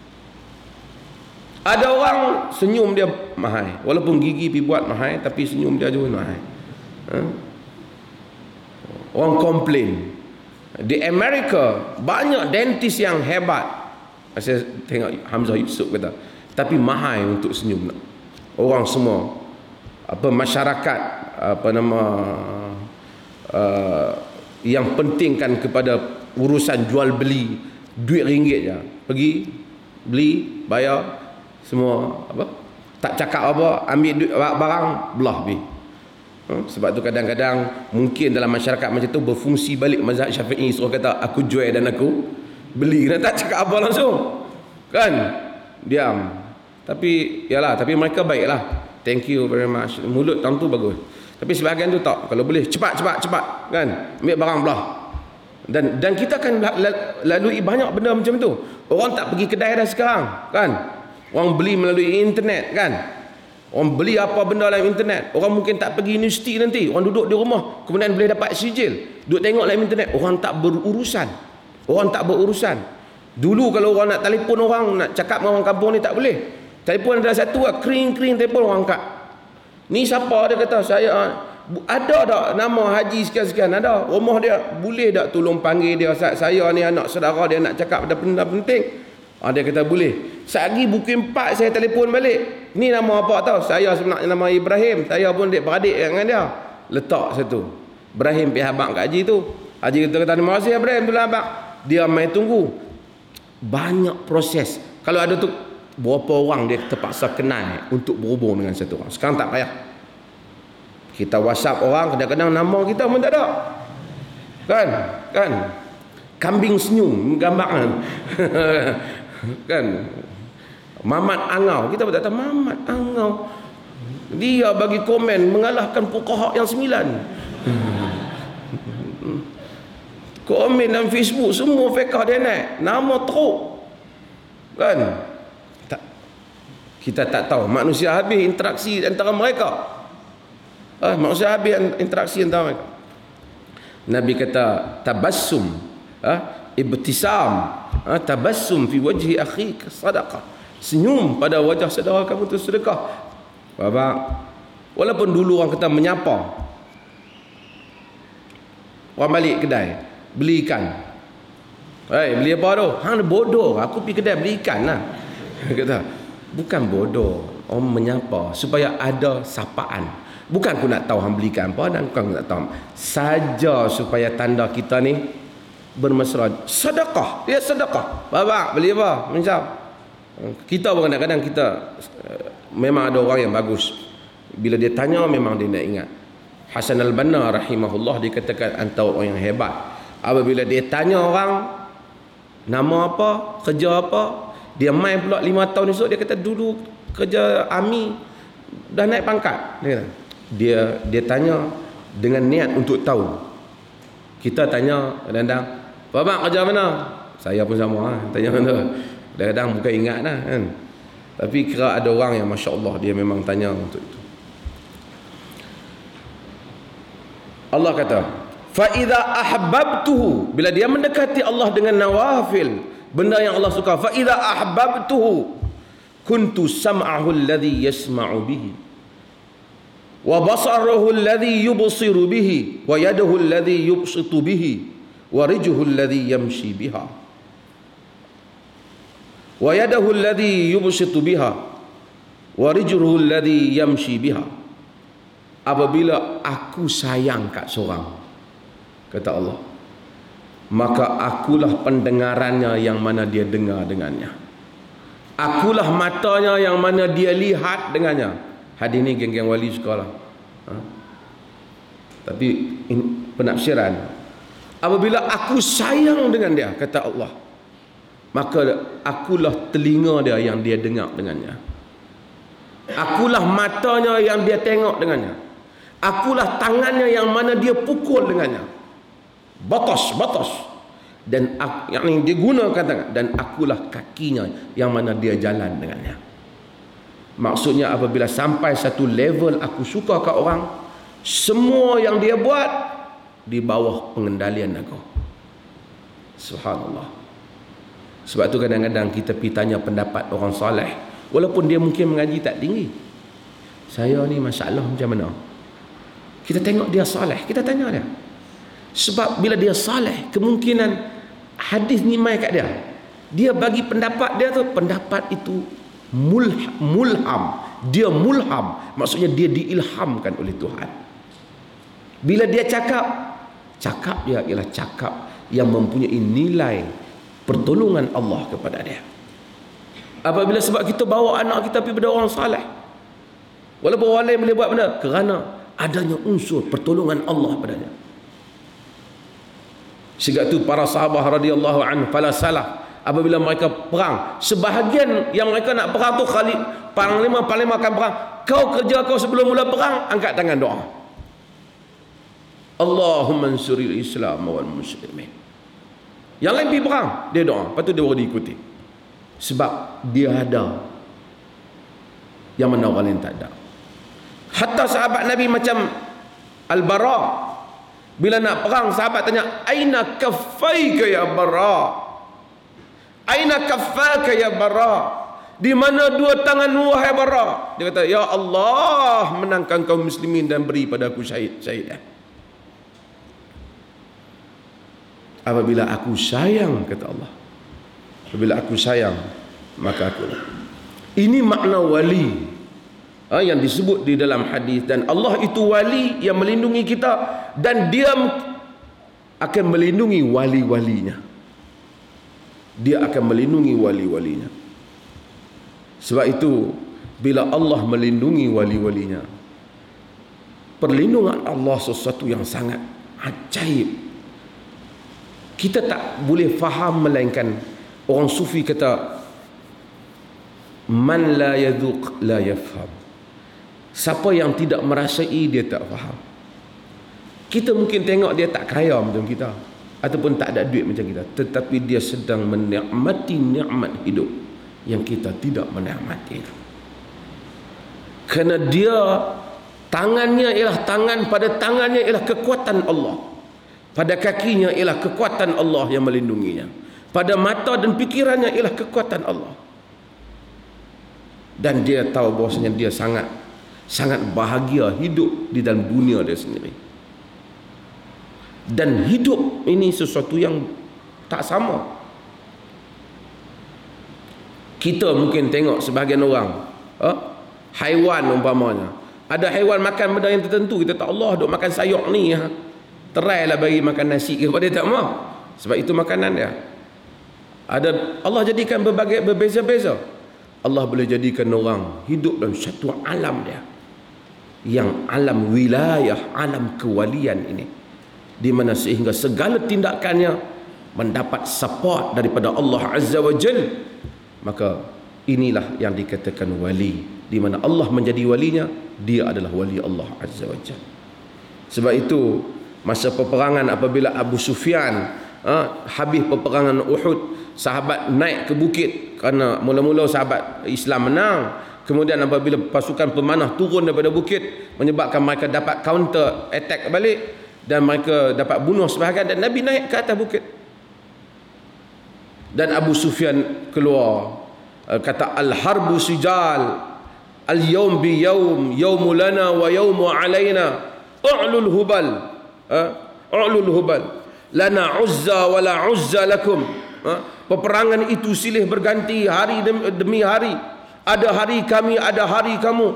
Ada orang senyum dia mahal, walaupun gigi pergi buat mahal, tapi senyum dia juga mahal. Ha? Orang komplain. Di Amerika banyak dentist yang hebat. Saya tengok Hamzah Yusuf kata, tapi mahal untuk senyum nak. orang semua, apa masyarakat, apa nama, uh, yang pentingkan kepada urusan jual beli, duit ringgit je, pergi beli, bayar, semua apa, tak cakap apa, ambil duit barang, belah habis. Hmm? Sebab tu kadang-kadang mungkin dalam masyarakat macam tu berfungsi balik mazhab Syafi'i, suruh kata aku jual dan aku beli, dan tak cakap apa langsung, kan, diam. Tapi yalah, tapi mereka baiklah, thank you very much, mulut tam tu bagus. Tapi sebahagian tu tak, kalau boleh cepat cepat cepat, kan, ambil barang belah. Dan dan kita akan lalui banyak benda macam tu. Orang tak pergi kedai dah sekarang, kan, orang beli melalui internet, kan. Orang beli apa benda dalam internet. Orang mungkin tak pergi universiti nanti, orang duduk di rumah, kemudian boleh dapat sijil, duduk tengok dalam internet. Orang tak berurusan, orang tak berurusan. Dulu kalau orang nak telefon orang, nak cakap dengan orang kampung ni tak boleh. Telefon ada satu, kering-kering telefon orang angkat. Ni siapa, dia kata, saya ada tak nama haji sekian-sekian, ada, rumah dia, boleh tak tolong panggil dia, saya ni anak saudara dia nak cakap ada benda penting. Ah, dia kata boleh. Sehari pukul empat saya telefon balik. Ni nama apa tahu? Saya sebenarnya nama Ibrahim. Saya pun adik beradik dengan dia. Letak satu. Ibrahim pergi habaq kat haji tu. Haji kata, kata terima kasih Ibrahim tu lah habaq. Dia main tunggu. Banyak proses. Kalau ada tu berapa orang dia terpaksa kenal untuk berhubung dengan satu orang. Sekarang tak payah. Kita WhatsApp orang, kadang-kadang nama kita pun tak ada. Kan? Kan? Kambing senyum gambaran. Kan, Mamat Angau, kita berkata Mamat Angau, dia bagi komen mengalahkan fuqaha yang sembilan. Komen dalam Facebook semua fiqh dia naik, nama teruk, kan. Tak, kita tak tahu, manusia habis interaksi antara mereka. Ah, manusia habis interaksi antara mereka. Nabi kata tabassum, ah, ibtisam, ha, tabassum fi wajhi akhik sadaqah, senyum pada wajah saudara kamu tu sedekah. Bapak, walaupun dulu orang kata menyapa, orang balik kedai beli ikan, hey, beli apa tu? Hang bodoh, aku pergi kedai beli ikan lah. Kata bukan bodoh, orang menyapa supaya ada sapaan. Bukan aku nak tahu hang beli ikan apa, dan bukan aku nak tahu saja supaya tanda kita ni bermesra. Sedekah, dia sedekah. Bapak beli apa? Macam kita pun kadang-kadang kita uh, memang ada orang yang bagus, bila dia tanya memang dia nak ingat. Hasan al-Banna rahimahullah dikatakan antara orang yang hebat. Apabila dia tanya orang nama apa, kerja apa, dia main pula lima tahun esok, dia kata dulu kerja army dah naik pangkat. Dia kata, dia dia tanya dengan niat untuk tahu. Kita tanya kadang-kadang, Bapak kerja mana? Saya pun sama ha? Tanya mana? Kadang-kadang bukan ingat lah, kan. Tapi kira ada orang yang Masya Allah dia memang tanya untuk itu. Allah kata fa idza ahbabtuhu, bila dia mendekati Allah dengan nawafil, benda yang Allah suka, fa idza ahbabtuhu kuntu sam'ahu alladhi yasma'u bihi wa basarahu alladhi yubsiru bihi wa yadahu alladhi yubsitu bihi wa rijluhu alladhi yamshi biha wa yadahu alladhi yubsitu biha wa rijluhu alladhi yamshi biha. Apabila aku sayang kat seorang, kata Allah, maka akulah pendengarannya yang mana dia dengar dengannya, akulah matanya yang mana dia lihat dengannya. Hadis ni geng-geng wali suka lah, ha? Tapi in, penafsiran, apabila aku sayang dengan dia, kata Allah, maka akulah telinga dia yang dia dengar dengannya, akulah matanya yang dia tengok dengannya, akulah tangannya yang mana dia pukul dengannya, batas batas, dan yang dia gunakan tangan, dan akulah kakinya yang mana dia jalan dengannya. Maksudnya apabila sampai satu level aku suka kat orang, semua yang dia buat di bawah pengendalian aku. Subhanallah. Sebab tu kadang-kadang kita pergi tanya pendapat orang soleh, walaupun dia mungkin mengaji tak tinggi, saya ni masalah macam mana, kita tengok dia soleh, kita tanya dia. Sebab bila dia soleh, kemungkinan hadis ni mai kat dia, dia bagi pendapat dia tu, pendapat itu mulham, mulham dia mulham, maksudnya dia diilhamkan oleh Tuhan. Bila dia cakap, cakap dia ialah cakap yang mempunyai nilai pertolongan Allah kepada dia. Apabila sebab kita bawa anak kita pergi pada orang saleh, walaupun orang lain boleh buat benda, kerana adanya unsur pertolongan Allah padanya. Sehingga tu para sahabat radhiyallahu anhu fala salah, apabila mereka perang, sebahagian yang mereka nak perang tu, Khalid panglima panglima akan perang, kau kerja kau sebelum mula perang, angkat tangan doa, Allahumma ansuril Islam wal muslimin. Yang lain pergi perang, dia doa, lepas tu dia baru diikuti. Sebab dia ada yang mana orang lain tak ada. Hatta sahabat Nabi macam Al-Bara, bila nak perang sahabat tanya, aina kaffaika ya Bara, aina kaffaka ya Bara, di mana dua tanganmu wahai Bara? Dia kata, ya Allah, menangkan kaum muslimin dan beri pada aku syahid syahid Apabila aku sayang, kata Allah, apabila aku sayang, maka aku. Ini makna wali, ha, yang disebut di dalam hadis. Dan Allah itu wali yang melindungi kita, dan dia akan melindungi wali-walinya. Dia akan melindungi wali-walinya. Sebab itu bila Allah melindungi wali-walinya, perlindungan Allah sesuatu yang sangat ajaib. Kita tak boleh faham, melainkan orang sufi kata, man la yadhuq la yafham. Siapa yang tidak merasai, dia tak faham. Kita mungkin tengok dia tak kaya macam kita, ataupun tak ada duit macam kita, tetapi dia sedang menikmati nikmat hidup yang kita tidak menikmati. Kerana dia, tangannya ialah tangan, pada tangannya ialah kekuatan Allah, pada kakinya ialah kekuatan Allah yang melindunginya, pada mata dan fikirannya ialah kekuatan Allah. Dan dia tahu bahawasanya dia sangat sangat bahagia hidup di dalam dunia dia sendiri. Dan hidup ini sesuatu yang tak sama. Kita mungkin tengok sebahagian orang, ha? haiwan umpamanya, ada haiwan makan benda yang tertentu, kita tak, Allah duk makan sayur ni, ha? Terailah bagi makan nasi kepada dia, tak mau. Sebab itu makanan dia. Ada, Allah jadikan berbagai berbeza-beza. Allah boleh jadikan orang hidup dalam satu alam dia, yang alam wilayah, alam kewalian ini, di mana sehingga segala tindakannya mendapat support daripada Allah Azza wa Jal. Maka inilah yang dikatakan wali, di mana Allah menjadi walinya, dia adalah wali Allah Azza wa Jal. Sebab itu masa peperangan, apabila Abu Sufyan, ha, habis peperangan Uhud, sahabat naik ke bukit, kerana mula-mula sahabat Islam menang. Kemudian apabila pasukan pemanah turun daripada bukit, menyebabkan mereka dapat counter attack balik, dan mereka dapat bunuh sebahagian, dan Nabi naik ke atas bukit. Dan Abu Sufyan keluar, kata, al-harbu sijal, al-yawm bi yawm, yawmu lana wa yawmu alayna, u'lul hubal, u'lul hubal, lana uzza wa la uzza lakum. Peperangan itu silih berganti hari demi hari, ada hari kami, ada hari kamu.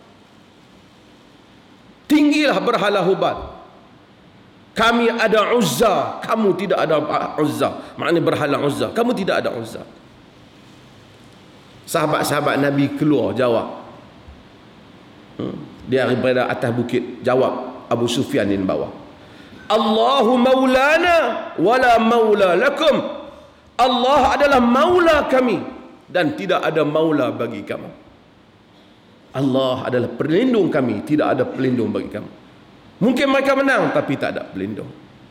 Tinggilah berhala hubal, kami ada Uzza, kamu tidak ada Uzza. Maknanya berhala Uzza, kamu tidak ada Uzza. Sahabat-sahabat Nabi keluar jawab, hmm. dia daripada atas bukit jawab Abu Sufyan di bawah, Allahu maulana wala maula lakum. Allah adalah maula kami, dan tidak ada maula bagi kamu. Allah adalah pelindung kami, tidak ada pelindung bagi kamu. Mungkin mereka menang, tapi tak ada pelindung.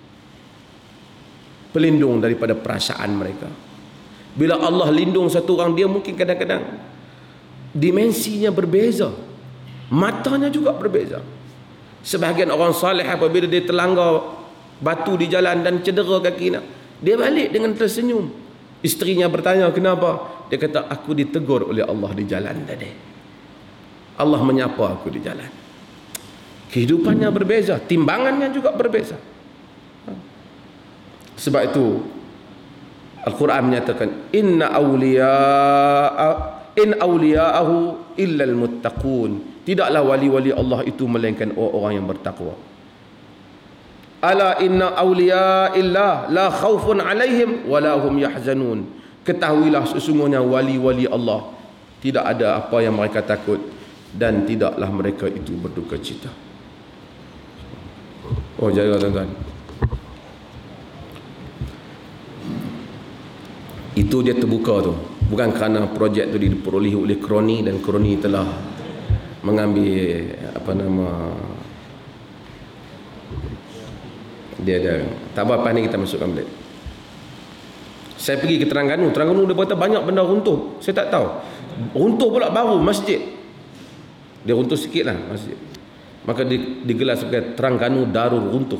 Pelindung daripada perasaan mereka. Bila Allah lindung satu orang, dia mungkin kadang-kadang dimensinya berbeza, matanya juga berbeza. Sebahagian orang saleh, apabila dia terlanggar batu di jalan dan cedera kakinya, dia balik dengan tersenyum. Isterinya bertanya, kenapa? Dia kata, aku ditegur oleh Allah di jalan tadi. Allah menyapa aku di jalan. Kehidupannya berbeza, timbangannya juga berbeza. Sebab itu Al-Quran menyatakan, inna awliya in awliya'ahu illal muttaqun. Tidaklah wali-wali Allah itu melainkan orang-orang yang bertakwa. Ala inna awliya illah la khawfun alaihim wa la hum yahzanun. Ketahuilah sesungguhnya wali-wali Allah tidak ada apa yang mereka takut dan tidaklah mereka itu berduka cita. Oh, jaga tuan-tuan. Itu dia terbuka tu. Bukan kerana projek tu diperolehi oleh kroni dan kroni telah mengambil apa nama, dia ada tak apa ni kita masukkan balik. Saya pergi ke Terengganu, Terengganu dia kata banyak benda runtuh. Saya tak tahu. Runtuh pula baru masjid. Dia runtuh sikit lah masjid. Maka digelar sebagai Terengganu Darul Runtuh.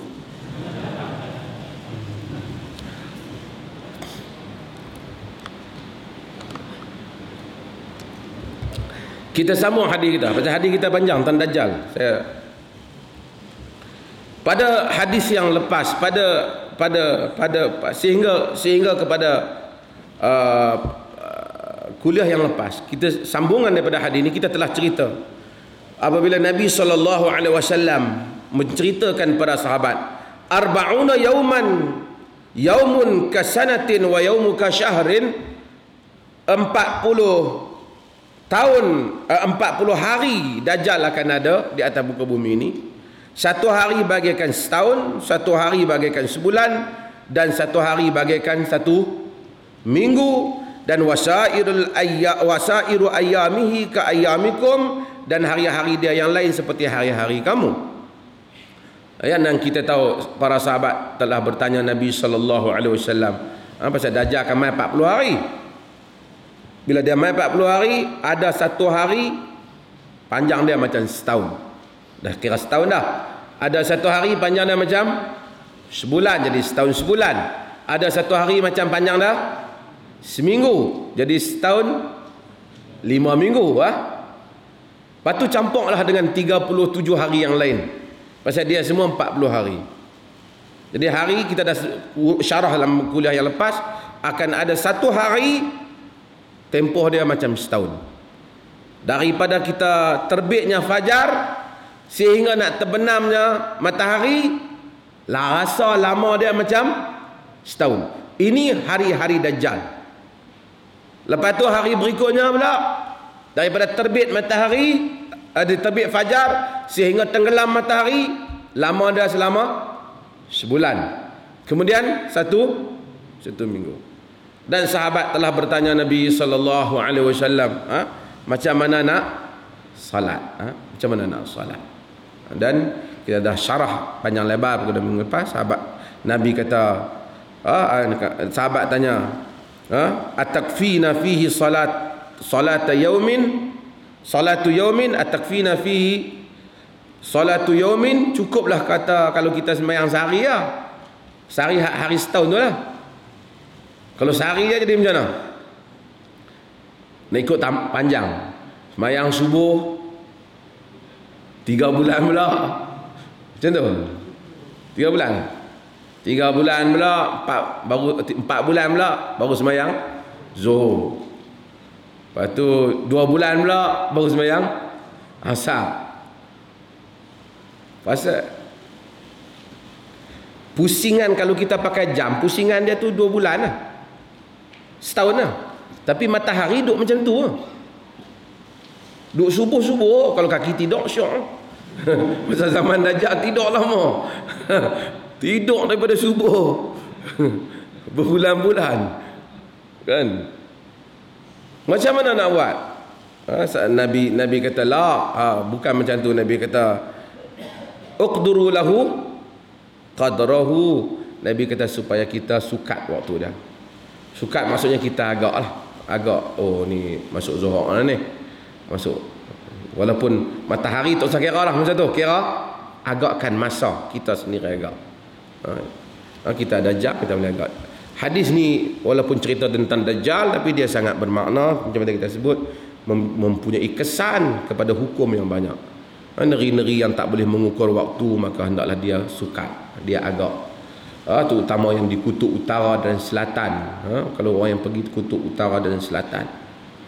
Kita sambung hadis kita. Pasal hadis kita panjang tentang Dajjal. Saya pada hadis yang lepas, pada pada pada sehingga sehingga kepada uh, kuliah yang lepas, kita sambungan daripada hadis ini kita telah cerita apabila Nabi sallallahu alaihi wasallam menceritakan para sahabat, arba'una yauman yaumun kasanatin wa yaumu kasyahrin, empat puluh tahun, empat puluh hari Dajjal akan ada di atas muka bumi ini. Satu hari bagaikan setahun, satu hari bagaikan sebulan, dan satu hari bagaikan satu minggu. Dan wasairul ayya wasairu ayyamihi ka ayyamikum, dan hari-hari dia yang lain seperti hari-hari kamu. Ya, dan kita tahu para sahabat telah bertanya Nabi sallallahu alaihi wasallam, ha, pasal Dajjal akan mai empat puluh hari. Bila dia mai empat puluh hari, ada satu hari panjang dia macam setahun. Dah kira setahun dah. Ada satu hari panjang dia macam sebulan, jadi setahun sebulan. Ada satu hari macam panjang dah seminggu, jadi setahun lima minggu. Ha? Lepas tu campurlah dengan tiga puluh tujuh hari yang lain. Pasal dia semua empat puluh hari. Jadi hari kita dah syarah dalam kuliah yang lepas, akan ada satu hari tempoh dia macam setahun. Daripada kita terbitnya fajar sehingga nak terbenamnya matahari, lah rasa lama dia macam setahun. Ini hari-hari Dajjal. Lepas tu hari berikutnya pula, daripada terbit matahari, ada terbit fajar sehingga tenggelam matahari, lama dia selama sebulan. Kemudian satu satu minggu. Dan sahabat telah bertanya Nabi sallallahu alaihi wasallam, ha? Macam mana nak salat? Ha? Macam mana nak salat? Dan kita dah syarah panjang lebar pada minggu lepas. Sahabat Nabi kata, ha? Sahabat tanya, ha? Atakfina fihi salat salata yaumin salatu yaumin atakfina fihi salatu yaumin? Cukuplah kata kalau kita sembahyang sehari lah. Sehari hari setahun tu lah. Kalau sehari je jadi macam mana? Nak ikut panjang. Sembahyang subuh tiga bulan pula. Macam tu. Tiga bulan. Tiga bulan pula, empat, baru empat bulan pula baru sembahyang Zuhur. Lepas tu dua bulan pula baru sembahyang Asar. Pasal pusingan kalau kita pakai jam, pusingan dia tu dua bulan lah. Setahun lah. Tapi matahari duduk macam tu lah. Duduk subuh-subuh, kalau kaki tidur syok. Pasal zaman Dajjal tidur lama. Tidur daripada subuh berbulan-bulan. Kan? Macam mana nak buat? Ha, Nabi Nabi kata la, ha, bukan macam tu. Nabi kata uqduru lahu qadrahu. Nabi kata supaya kita sukat waktu dia. Sukat maksudnya kita agak lah. Agak, oh ni masuk Zuhur lah ni. Masuk. Walaupun matahari tak usah kira lah macam tu. Kira agakkan masa kita sendiri agak. Ha, kita ada Dajjal, kita boleh agak. Hadis ni walaupun cerita tentang Dajjal, tapi dia sangat bermakna, macam mana kita sebut, mempunyai kesan kepada hukum yang banyak. Ha, neri-neri yang tak boleh mengukur waktu, maka hendaklah dia sukat, dia agak. Ha, terutama yang di kutub utara dan selatan. Ha, kalau orang yang pergi kutub utara dan selatan,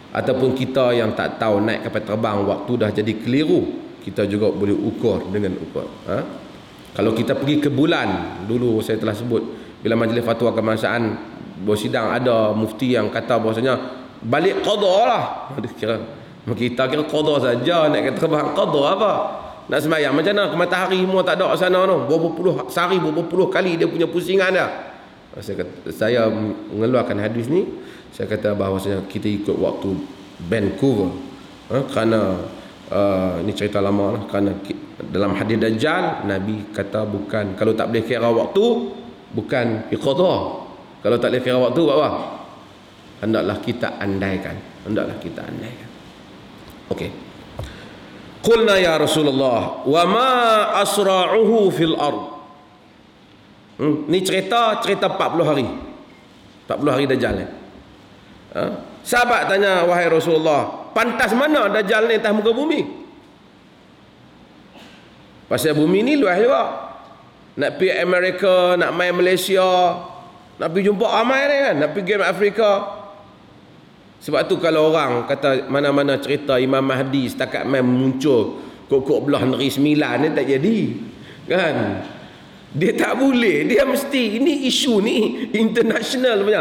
ataupun kita yang tak tahu naik kapal terbang waktu dah jadi keliru, kita juga boleh ukur dengan ukur. Ha? Kalau kita pergi ke bulan, dulu saya telah sebut bila majlis fatwa kebangsaan bersidang, ada mufti yang kata bahasanya balik qada lah. Kira kita kira qada saja, naik kapal terbang qada apa? Nak sembahyang macam mana? Ke matahari semua tak ada kat sana tu. Berapa puluh sehari, berapa puluh kali dia punya pusingan dah. Saya kata, saya mengeluarkan hadis ni, saya kata bahawasanya kita ikut waktu Vancouver. Ha? Kerana uh, ni cerita lama lah. Kerana dalam hadis Dajjal, Nabi kata bukan, kalau tak boleh kira waktu, bukan qada. Kalau tak boleh kira waktu, buat apa? Hendaklah kita andaikan. Hendaklah kita andaikan. Okey. Qulna ya Rasulullah, wa ma asra'uhu fil ard. Hmm, ni cerita cerita empat puluh hari. empat puluh hari Dajjal ni. Ha? Sahabat tanya, wahai Rasulullah, pantas mana Dajjal ni atas muka bumi? Pasal bumi ni luas juga. Nak pergi Amerika, nak main Malaysia, nak pergi jumpa ramai ni kan, nak pergi game Afrika. Sebab tu kalau orang kata mana-mana cerita Imam Mahdi setakat main muncul kok-kok belah negeri sembilan ni tak jadi. Kan? Dia tak boleh, dia mesti, ini isu ni international punya.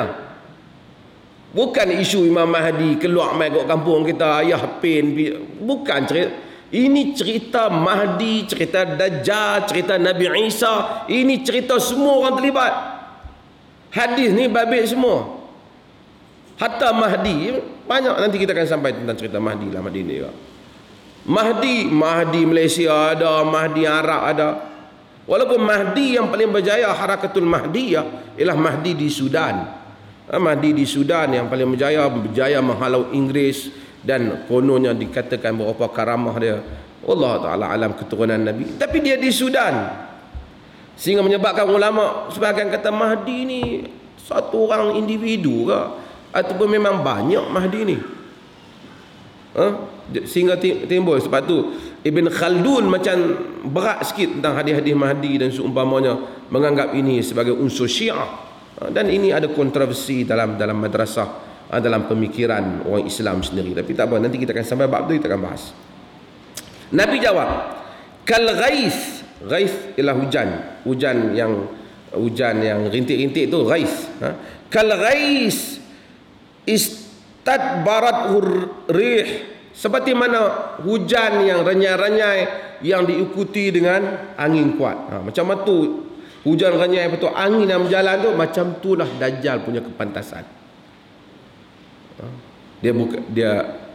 Bukan isu Imam Mahdi keluar main kat kampung kita, ayah pin, bukan cerita. Ini cerita Mahdi, cerita Dajjal, cerita Nabi Isa. Ini cerita semua orang terlibat. Hadis ni babit semua. Hatta Mahdi, banyak nanti kita akan sampai tentang cerita Mahdi lah, Mahdi ni juga. Mahdi, Mahdi Malaysia ada, Mahdi Arab ada. Walaupun Mahdi yang paling berjaya, Harakatul Mahdiyah, ialah Mahdi di Sudan. Mahdi di Sudan yang paling berjaya, berjaya menghalau Inggeris, dan kononnya dikatakan beberapa karamah dia. Allah Ta'ala alam keturunan Nabi. Tapi dia di Sudan. Sehingga menyebabkan ulama sebahagian kata Mahdi ni satu orang individu ke? Ataupun memang banyak Mahdi ni. Ha? Sehingga timbul. Sebab tu Ibn Khaldun macam berat sikit tentang hadis-hadis Mahdi dan seumpamanya, menganggap ini sebagai unsur Syiah. Ha? Dan ini ada kontroversi dalam dalam madrasah, ha? dalam pemikiran orang Islam sendiri. Tapi tak apa, nanti kita akan sampai bab tu, kita akan bahas. Nabi jawab, kal ghais. Ghais ialah hujan. Hujan yang hujan yang rintik-rintik tu ghais. Ha? Kal ghais istadbarat rih, seperti mana hujan yang renyai-renyai yang diikuti dengan angin kuat. Ha, macam mana tu hujan renyai, betul angin yang berjalan tu, macam itulah Dajjal punya kepantasan. Ha, dia buka, dia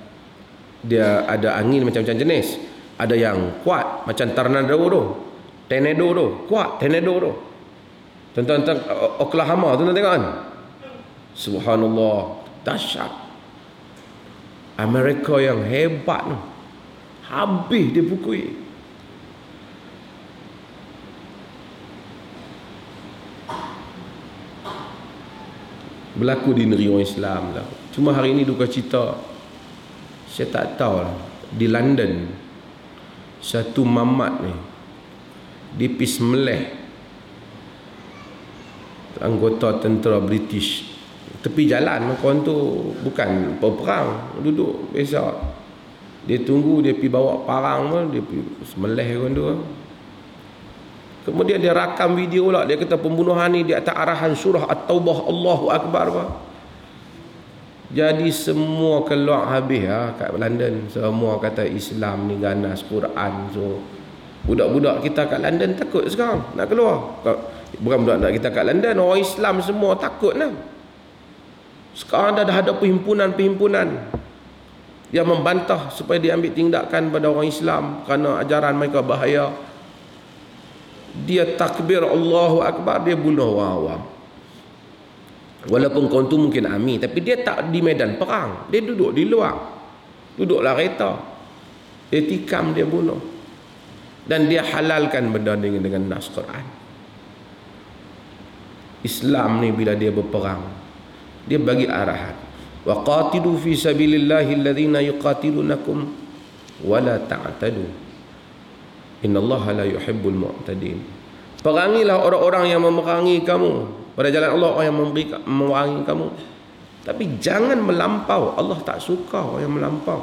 dia ada angin macam-macam jenis. Ada yang kuat macam tornado tu, tornado tu, kuat tornado tu. Tentang Oklahoma tu, nak tengok kan? Subhanallah, dahsyat. Amerika yang hebat tu, habis dia pukul. Berlaku di negeri orang Islam lah. Cuma hari ini duka cita, saya tak tahu lah, di London satu mamat ni dipis meleh anggota tentera British tepi jalan. Kawan tu bukan peperang, duduk biasa, dia tunggu, dia pergi bawa parang pun, dia pergi semeleh kawan tu. Kemudian dia rakam video lah, dia kata pembunuhan ni di atas arahan surah At-Taubah, Allahu Akbar apa. Jadi semua keluar habis ha, kat London. Semua kata Islam ni ganas, Quran. So budak-budak kita kat London takut sekarang nak keluar. Bukan budak-budak kita kat London, orang Islam semua takut lah. Sekarang dah ada perhimpunan-perhimpunan yang membantah supaya diambil tindakan pada orang Islam kerana ajaran mereka bahaya. Dia takbir Allahu Akbar, dia bunuh orang awam. Walaupun kawan tu mungkin army, tapi dia tak di medan perang, dia duduk di luar, duduklah kereta, dia tikam, dia bunuh. Dan dia halalkan benda dengan, dengan nas Quran. Islam ni bila dia berperang, dia bagi arahan, wa qatilu fi sabilillahi alladhina yuqatilunakum wa la ta'tadu innallaha la yuhibbul mu'tadin. Perangilah orang-orang yang memerangi kamu pada jalan Allah, orang yang memberi memerangi kamu, Tapi jangan melampau. Allah tak suka orang yang melampau.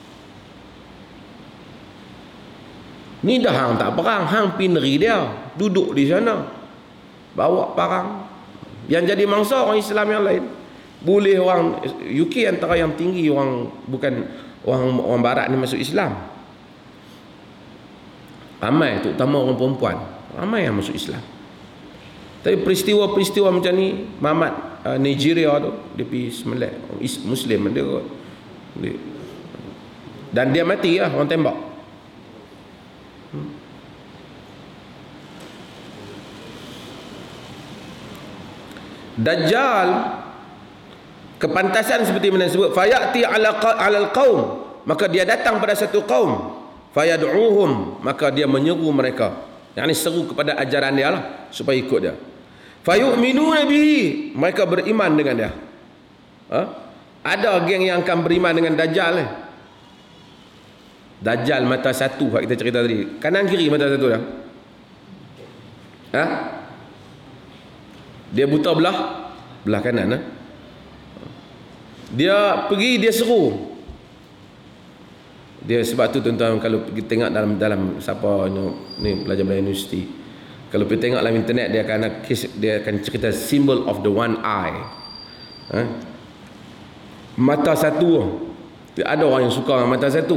Ni dah hang tak perang, hang pi negeri dia, duduk di sana, bawa parang. Yang jadi mangsa orang Islam yang lain. Boleh orang U K antara yang tinggi orang bukan orang orang barat ni masuk Islam. Ramai, terutama orang perempuan, ramai yang masuk Islam. Tapi peristiwa-peristiwa macam ni, Mamat uh, Nigeria tu, dia pergi semelak Muslim dia, dia dan dia mati lah, orang tembak. hmm. Dajjal kepantasan seperti mana disebut, fayati ala alal qaum, maka dia datang pada satu kaum, fayad'uhum, maka dia menyeru mereka, yakni seru kepada ajaran dia lah, supaya ikut dia. Fayu'minuna bihi, mereka beriman dengan dia. Ha? Ada geng yang akan beriman dengan Dajjal ni. Dajjal mata satu, hak kita cerita tadi, kanan kiri mata satu dah. Ha? Dia buta belah belah kanan, ha? Dia pergi, dia seru. Dia sebab tu tuan-tuan kalau pergi tengok dalam dalam siapa ni pelajar-pelajar universiti, kalau pergi tengok dalam internet, dia akan dia akan cerita symbol of the one eye. Ha? Mata satu. Ada orang yang suka mata satu.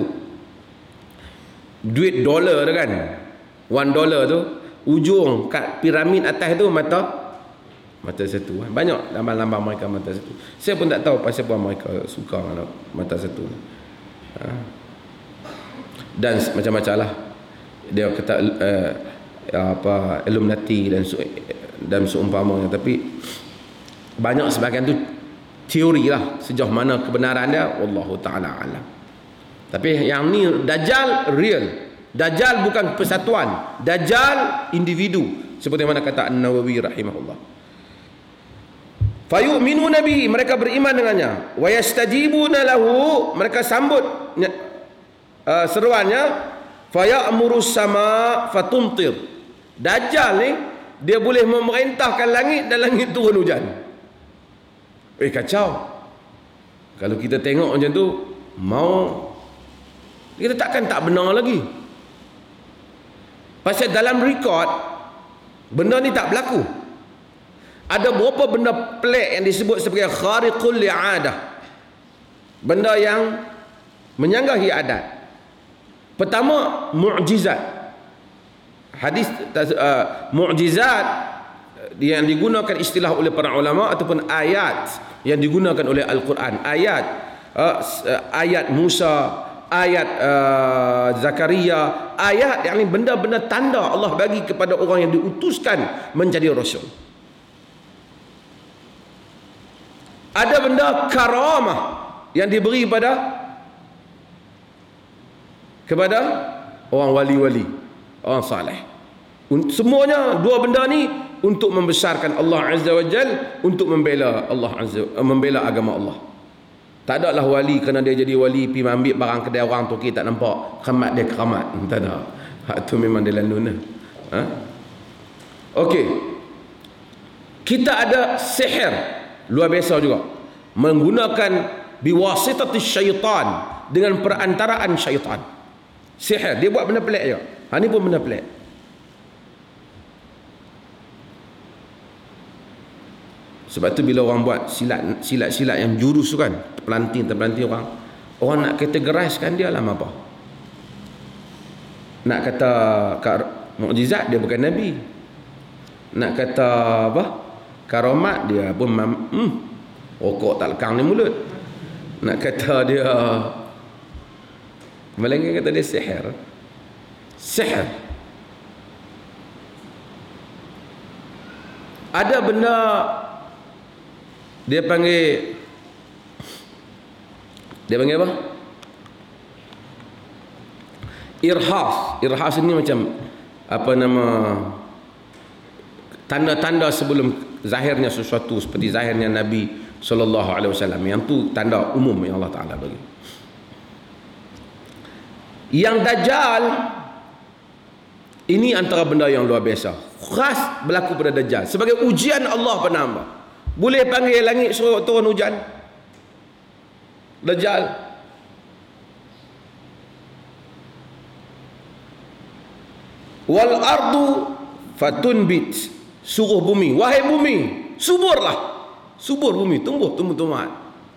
Duit dolar tu kan, one dollar tu, ujung kat piramid atas tu mata mata satu. Banyak lambang-lambang mereka mata satu. Saya pun tak tahu pasal apa mereka suka mata satu. Ha? Dan macam-macam lah. Dia kata uh, apa Illuminati dan dan seumpamanya, tapi banyak sebahagian tu teori lah, sejauh mana kebenaran dia wallahu taala alam. Tapi yang ni Dajjal real. Dajjal bukan persatuan, Dajjal individu, seperti mana kata An-Nawawi rahimahullah. Fayu'minuna bihi, mereka beriman dengannya, wa yastajibuna lahu, mereka sambut uh, seruannya, faya'muru sama fatumtir. Dajjal ni dia boleh memerintahkan langit dan langit turun hujan. Eh kacau. Kalau kita tengok macam tu, mau kita takkan tak benar lagi. Pasal dalam rekod benda ni tak berlaku. Ada beberapa benda pelik yang disebut sebagai khariqul li'adah, benda yang menyanggahi adat. Pertama, mukjizat. Hadis uh, mukjizat yang digunakan istilah oleh para ulama, ataupun ayat yang digunakan oleh Al-Quran. Ayat uh, ayat Musa, ayat uh, Zakaria, ayat yang ini benda-benda tanda Allah bagi kepada orang yang diutuskan menjadi rasul. Ada benda karamah yang diberi pada kepada orang wali-wali, orang saleh. Semuanya dua benda ni untuk membesarkan Allah Azza wa Jal, untuk membela Allah Azza, membela agama Allah. Tak ada lah wali kerana dia jadi wali pi ambil barang kedai orang tu kita tak nampak keramat dia keramat. Tak ada. Hak tu memang dia landun lah. Ha? Okey. Kita ada sihir luar biasa juga, menggunakan biwasitatis syaitan, dengan perantaraan syaitan. Sihir, dia buat benda pelik je. Ha ni pun benda pelik. Sebab tu bila orang buat silat silat-silat yang jurus tu kan, terpelanting terpelanting orang, orang nak kategoriskan dia lah apa? Nak kata mukjizat, dia bukan nabi. Nak kata apa? Karamat, dia pun hmm, rokok tak lekang ni mulut. Nak kata dia Melainkan kata dia sihir. Sihir. Ada benda dia panggil dia panggil apa? Irhas. Irhas ini macam apa nama, tanda-tanda sebelum zahirnya sesuatu, seperti zahirnya Nabi sallallahu alaihi wasallam. Yang tu tanda umum yang Allah Taala bagi. Yang Dajjal ini antara benda yang luar biasa, khas berlaku pada Dajjal sebagai ujian Allah penambah. Boleh panggil langit suruh turun hujan, Dajjal. Wal ardu fatunbit, suruh bumi, wahai bumi, suburlah. Subur bumi, tumbuh tumbuh-tumbuhan.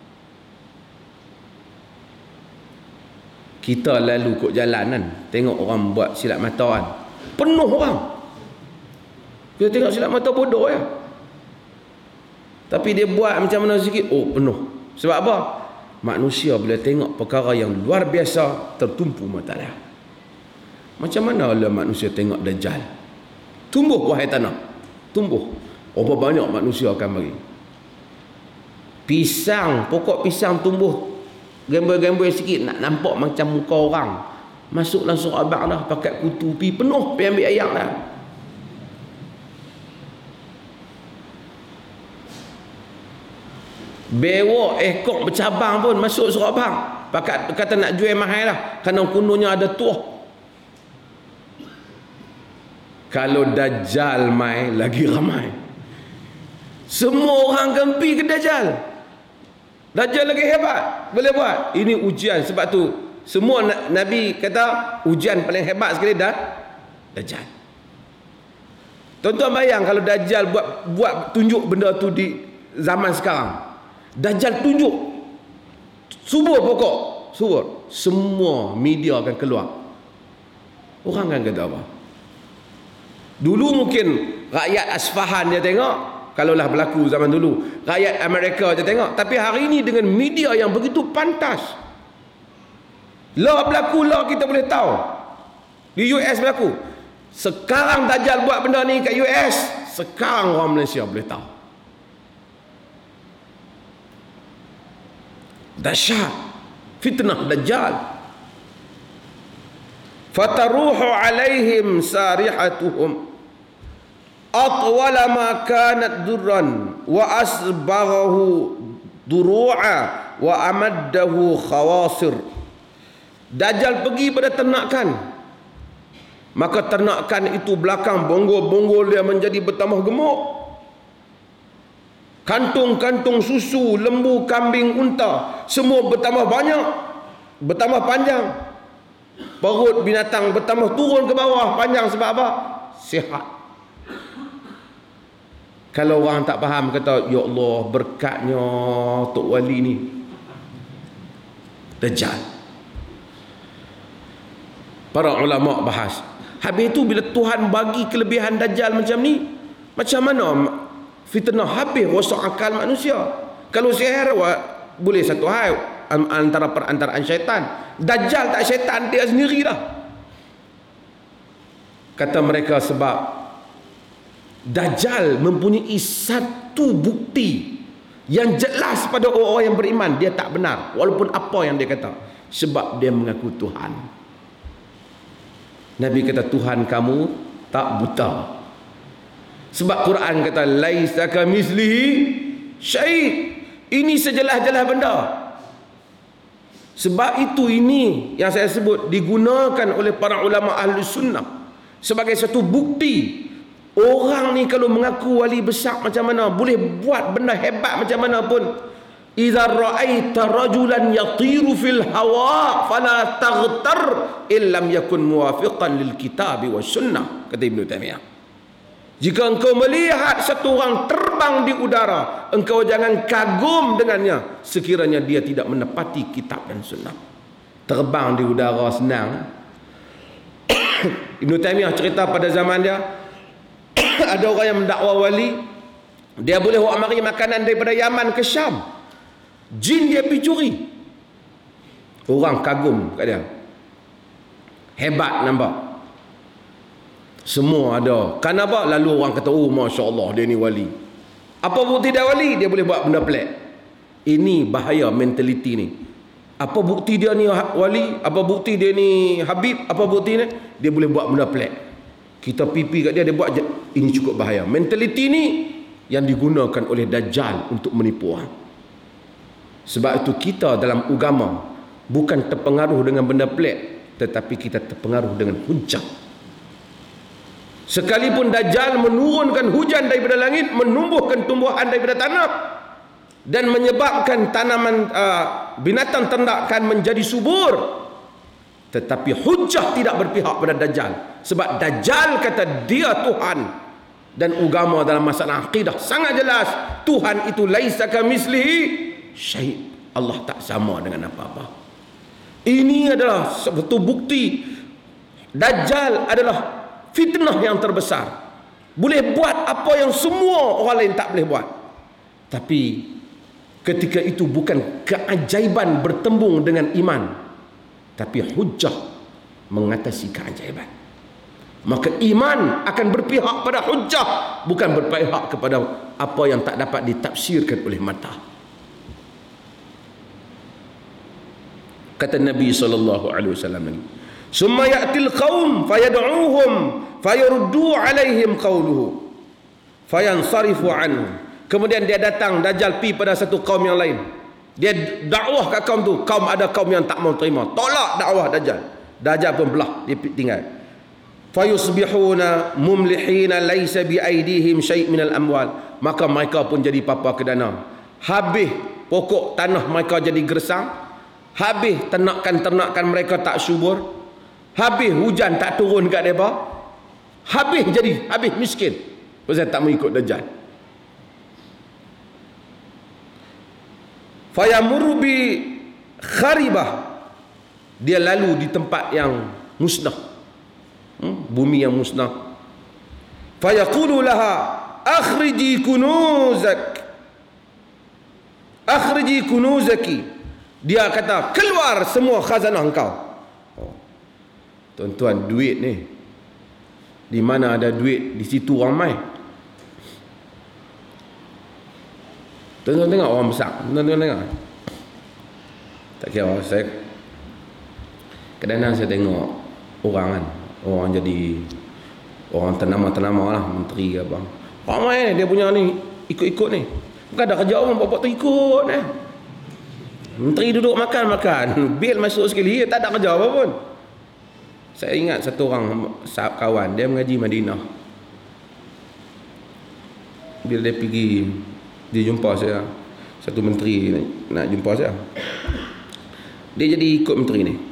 Kita lalu kok jalan kan, tengok orang buat silat mata kan, penuh orang. Kita tengok silat mata bodoh ya. Tapi dia buat macam mana sikit, oh penuh. Sebab apa? Manusia bila tengok perkara yang luar biasa, tertumpu mata dia. Macam mana lah manusia tengok Dajjal? Tumbuh wahai tanah, tumbuh. Berapa banyak manusia akan bagi. Pisang, pokok pisang tumbuh gembel-gembel sikit, nak nampak macam muka orang. Masuk langsung abang dah, pakai kutu pi penuh, pi ambil ayak dah. Bewok ekor bercabang pun masuk surat abang. Pakat kata nak jual mahal lah, kerana kundunya ada tuah. Kalau Dajjal mai, lagi ramai. Semua orang akan pergi ke Dajjal. Dajjal lagi hebat, boleh buat. Ini ujian. Sebab tu semua Nabi kata ujian paling hebat sekali dah Dajjal. Tuan-tuan bayang kalau Dajjal buat buat tunjuk benda tu di zaman sekarang. Dajjal tunjuk subur pokok, subur, semua media akan keluar. Orang akan kata apa? Dulu mungkin rakyat Asfahan dia tengok, kalaulah berlaku zaman dulu, rakyat Amerika je tengok. Tapi hari ini dengan media yang begitu pantas, law berlaku, law kita boleh tahu. Di U S berlaku. Sekarang Dajjal buat benda ni kat U S, sekarang orang Malaysia boleh tahu. Dahsyat fitnah Dajjal. Fataruhu alaihim sarihatuhum atwala ma kanat durran wa asbaghahu duru'a wa amaddahu khawasir. Dajjal pergi pada ternakan, maka ternakan itu belakang bonggol-bonggol dia menjadi bertambah gemuk. Kantung-kantung susu, lembu, kambing, unta, semua bertambah banyak, bertambah panjang. Perut binatang bertambah turun ke bawah panjang. Sebab apa? Sihat. Kalau orang tak faham, kata, ya Allah, berkatnya Tok Wali ni Dajjal. Para ulama bahas. Habis itu bila Tuhan bagi kelebihan Dajjal macam ni, macam mana fitnah habis rosak akal manusia? Kalau sihir boleh satu hal, antara perantaraan syaitan. Dajjal tak syaitan, dia sendiri dah. Kata mereka sebab Dajjal mempunyai satu bukti yang jelas pada orang-orang yang beriman, dia tak benar walaupun apa yang dia kata, sebab dia mengaku Tuhan. Nabi kata Tuhan kamu tak buta. Sebab Quran kata laisa kamitslihi syai'. Ini sejelas-jelas benda. Sebab itu ini yang saya sebut digunakan oleh para ulama ahli sunnah sebagai satu bukti. Orang ni kalau mengaku wali besar macam mana, boleh buat benda hebat macam mana pun, idza ra'aita rajulan yatiru fil hawa fala taghtar illam yakun muwafiqan lil kitabi was sunnah, kata Ibnu Taimiyah. Jika engkau melihat satu orang terbang di udara, engkau jangan kagum dengannya sekiranya dia tidak menepati kitab dan sunnah. Terbang di udara senang. Ibnu Taimiyah cerita pada zaman dia, ada orang yang mendakwa wali, dia boleh bawa mari makanan daripada Yaman ke Syam. Jin dia pergi curi. Orang kagum kat dia. Hebat nampak. Semua ada. Kenapa? Lalu orang kata, oh Masya Allah, dia ni wali. Apa bukti dia wali? Dia boleh buat benda pelik. Ini bahaya mentaliti ni. Apa bukti dia ni wali? Apa bukti dia ni Habib? Apa bukti ni? Dia boleh buat benda pelik. Kita pipi kat dia, dia buat je. Ini cukup bahaya. Mentaliti ni yang digunakan oleh Dajjal untuk menipu orang. Sebab itu kita dalam agama bukan terpengaruh dengan benda pelik, tetapi kita terpengaruh dengan hujah. Sekalipun Dajjal menurunkan hujan daripada langit, menumbuhkan tumbuhan daripada tanah, dan menyebabkan tanaman uh, binatang ternak menjadi subur. Tetapi hujjah tidak berpihak pada Dajjal, sebab Dajjal kata dia Tuhan. Dan agama dalam masalah akidah sangat jelas, Tuhan itu laisa kamitslihi syai'. Allah tak sama dengan apa-apa. Ini adalah satu bukti Dajjal adalah fitnah yang terbesar. Boleh buat apa yang semua orang lain tak boleh buat. Tapi ketika itu bukan keajaiban bertembung dengan iman, tapi hujjah mengatasi keajaiban. Maka iman akan berpihak pada hujjah, bukan berpihak kepada apa yang tak dapat ditafsirkan oleh mata. Kata Nabi sallallahu alaihi wasallam lagi, "Summa ya'til qaum fayad'uuhum fayurdu 'alaihim qawluhu fayansarifu anhu." Kemudian dia datang, Dajjal pi pada satu kaum yang lain. Dia dakwah kat kaum tu, kaum ada kaum yang tak mau terima, tolak dakwah Dajjal. Dajjal pun belah, dia tinggal. Fayusbihuna mumlihina laisa biaidihim syai' minal amwal. Maka mereka pun jadi papa kedana. Habis pokok tanah mereka jadi gersang, habis ternakan-ternakan mereka tak subur, habis hujan tak turun kat mereka, habis jadi habis miskin pasal tak mengikut Dajjal. Fayamurru bi kharibah, dia lalu di tempat yang musnah, Hmm, bumi yang musnah. Fayaqulu laha akhriji kunuzak, akhriji kunuzaki. Dia kata, keluar semua khazanah engkau. Oh. Tuan-tuan, duit ni, di mana ada duit, di situ ramai. Tuan-tuan tengok orang besar, tuan-tuan tengok. Tak kira, saya kadang-kadang saya tengok orang kan, orang jadi orang ternama-ternama lah, menteri ke apa, ramai dia punya ni ikut-ikut ni, bukan ada kerja orang buat-buat tu ikut ni. Menteri duduk makan-makan, bil masuk sekali, tak ada kerja apa pun. Saya ingat satu orang kawan, dia mengaji Madinah. Bila dia pergi, dia jumpa saya, satu menteri nak jumpa saya, dia jadi ikut menteri ni.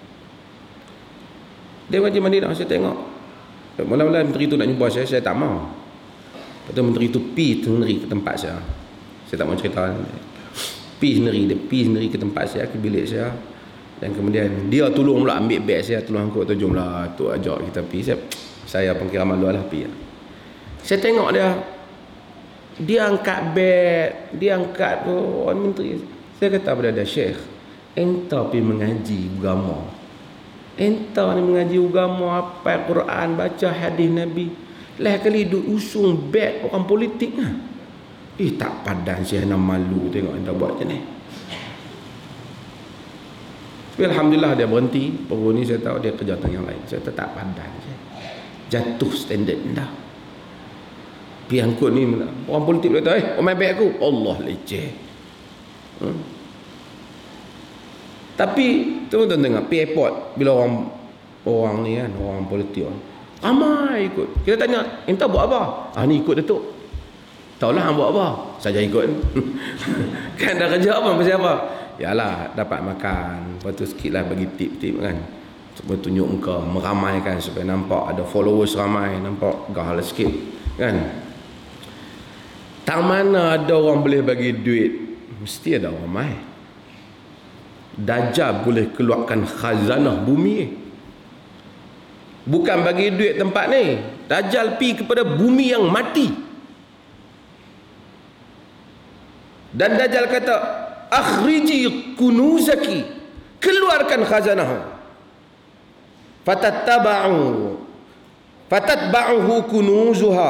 Dia mengaji Madinah, saya tengok mula-mula menteri tu nak jumpa saya, saya tak mau. Lepas tu menteri tu pi sendiri ke tempat saya. Saya tak mau cerita, pi sendiri, dia pi sendiri ke tempat saya, ke bilik saya. Dan kemudian dia tolong pula ambil beg saya, tolong angkut tu, jomlah tu ajak kita pi. Saya, saya pun kira malu lah pi. Saya tengok dia, dia angkat beg, dia angkat tu orang menteri. Saya kata pada dia, Syekh, enta pergi mengaji agama, enta ni mengaji agama, hafal Quran, baca hadis Nabi, lah kali duk usung beg orang politik lah. Eh, tak padan saya, nak malu tengok enta buat macam ni. Tapi Alhamdulillah dia berhenti. Baru ni saya tahu dia kerja tengah yang lain. Saya tak padan saya, jatuh standard dah. Pergi angkut ni, orang politik boleh tahu, eh, oh main beg aku, Allah leceh. Hmm. Tapi tuan-tuan tengok, pergi airport, bila orang orang ni kan, orang politik orang ramai ikut. Kita tanya, enta buat apa? Ah, ni ikut Datuk. Tahulah hang buat apa? Saja ikut. Kan dah kerja apa, pasal apa? Yalah, dapat makan, lepas tu sikit lah bagi tip-tip kan, supaya tunjuk muka, meramaikan, supaya nampak ada followers ramai, nampak gahal sikit kan. Tak mana ada orang boleh bagi duit, mesti ada orang mai. Dajjal boleh keluarkan khazanah bumi, bukan bagi duit tempat ni. Dajjal pi kepada bumi yang mati. Dan Dajjal kata, akhriji kunuzaki, keluarkan khazanah. Fatattaba'u fatatba'uhu kunuzuha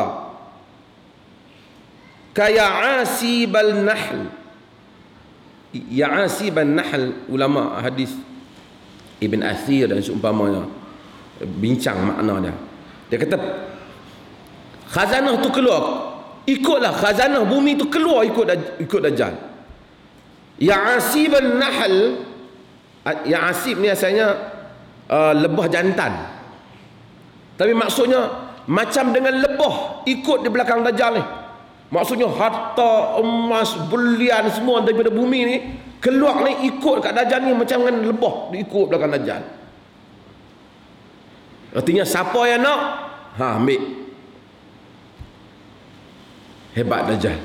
kaya'asibal nahl. Ya'asibal nahl, ulama hadis Ibn Athir dan seumpamanya bincang makna dia. Dia kata khazanah tu keluar, ikutlah khazanah bumi tu keluar, ikut ikut Dajjal. Ya'asibal nahl, ya'asib ni asalnya uh, lebah jantan, tapi maksudnya macam dengan lebah ikut di belakang Dajjal ni. Maksudnya harta, emas, belian semua daripada bumi ni keluar ni ikut kat Dajjal ni macam dengan lebah dia ikut belakang Dajjal. Artinya siapa yang nak, ha ambil. Hebat Dajjal.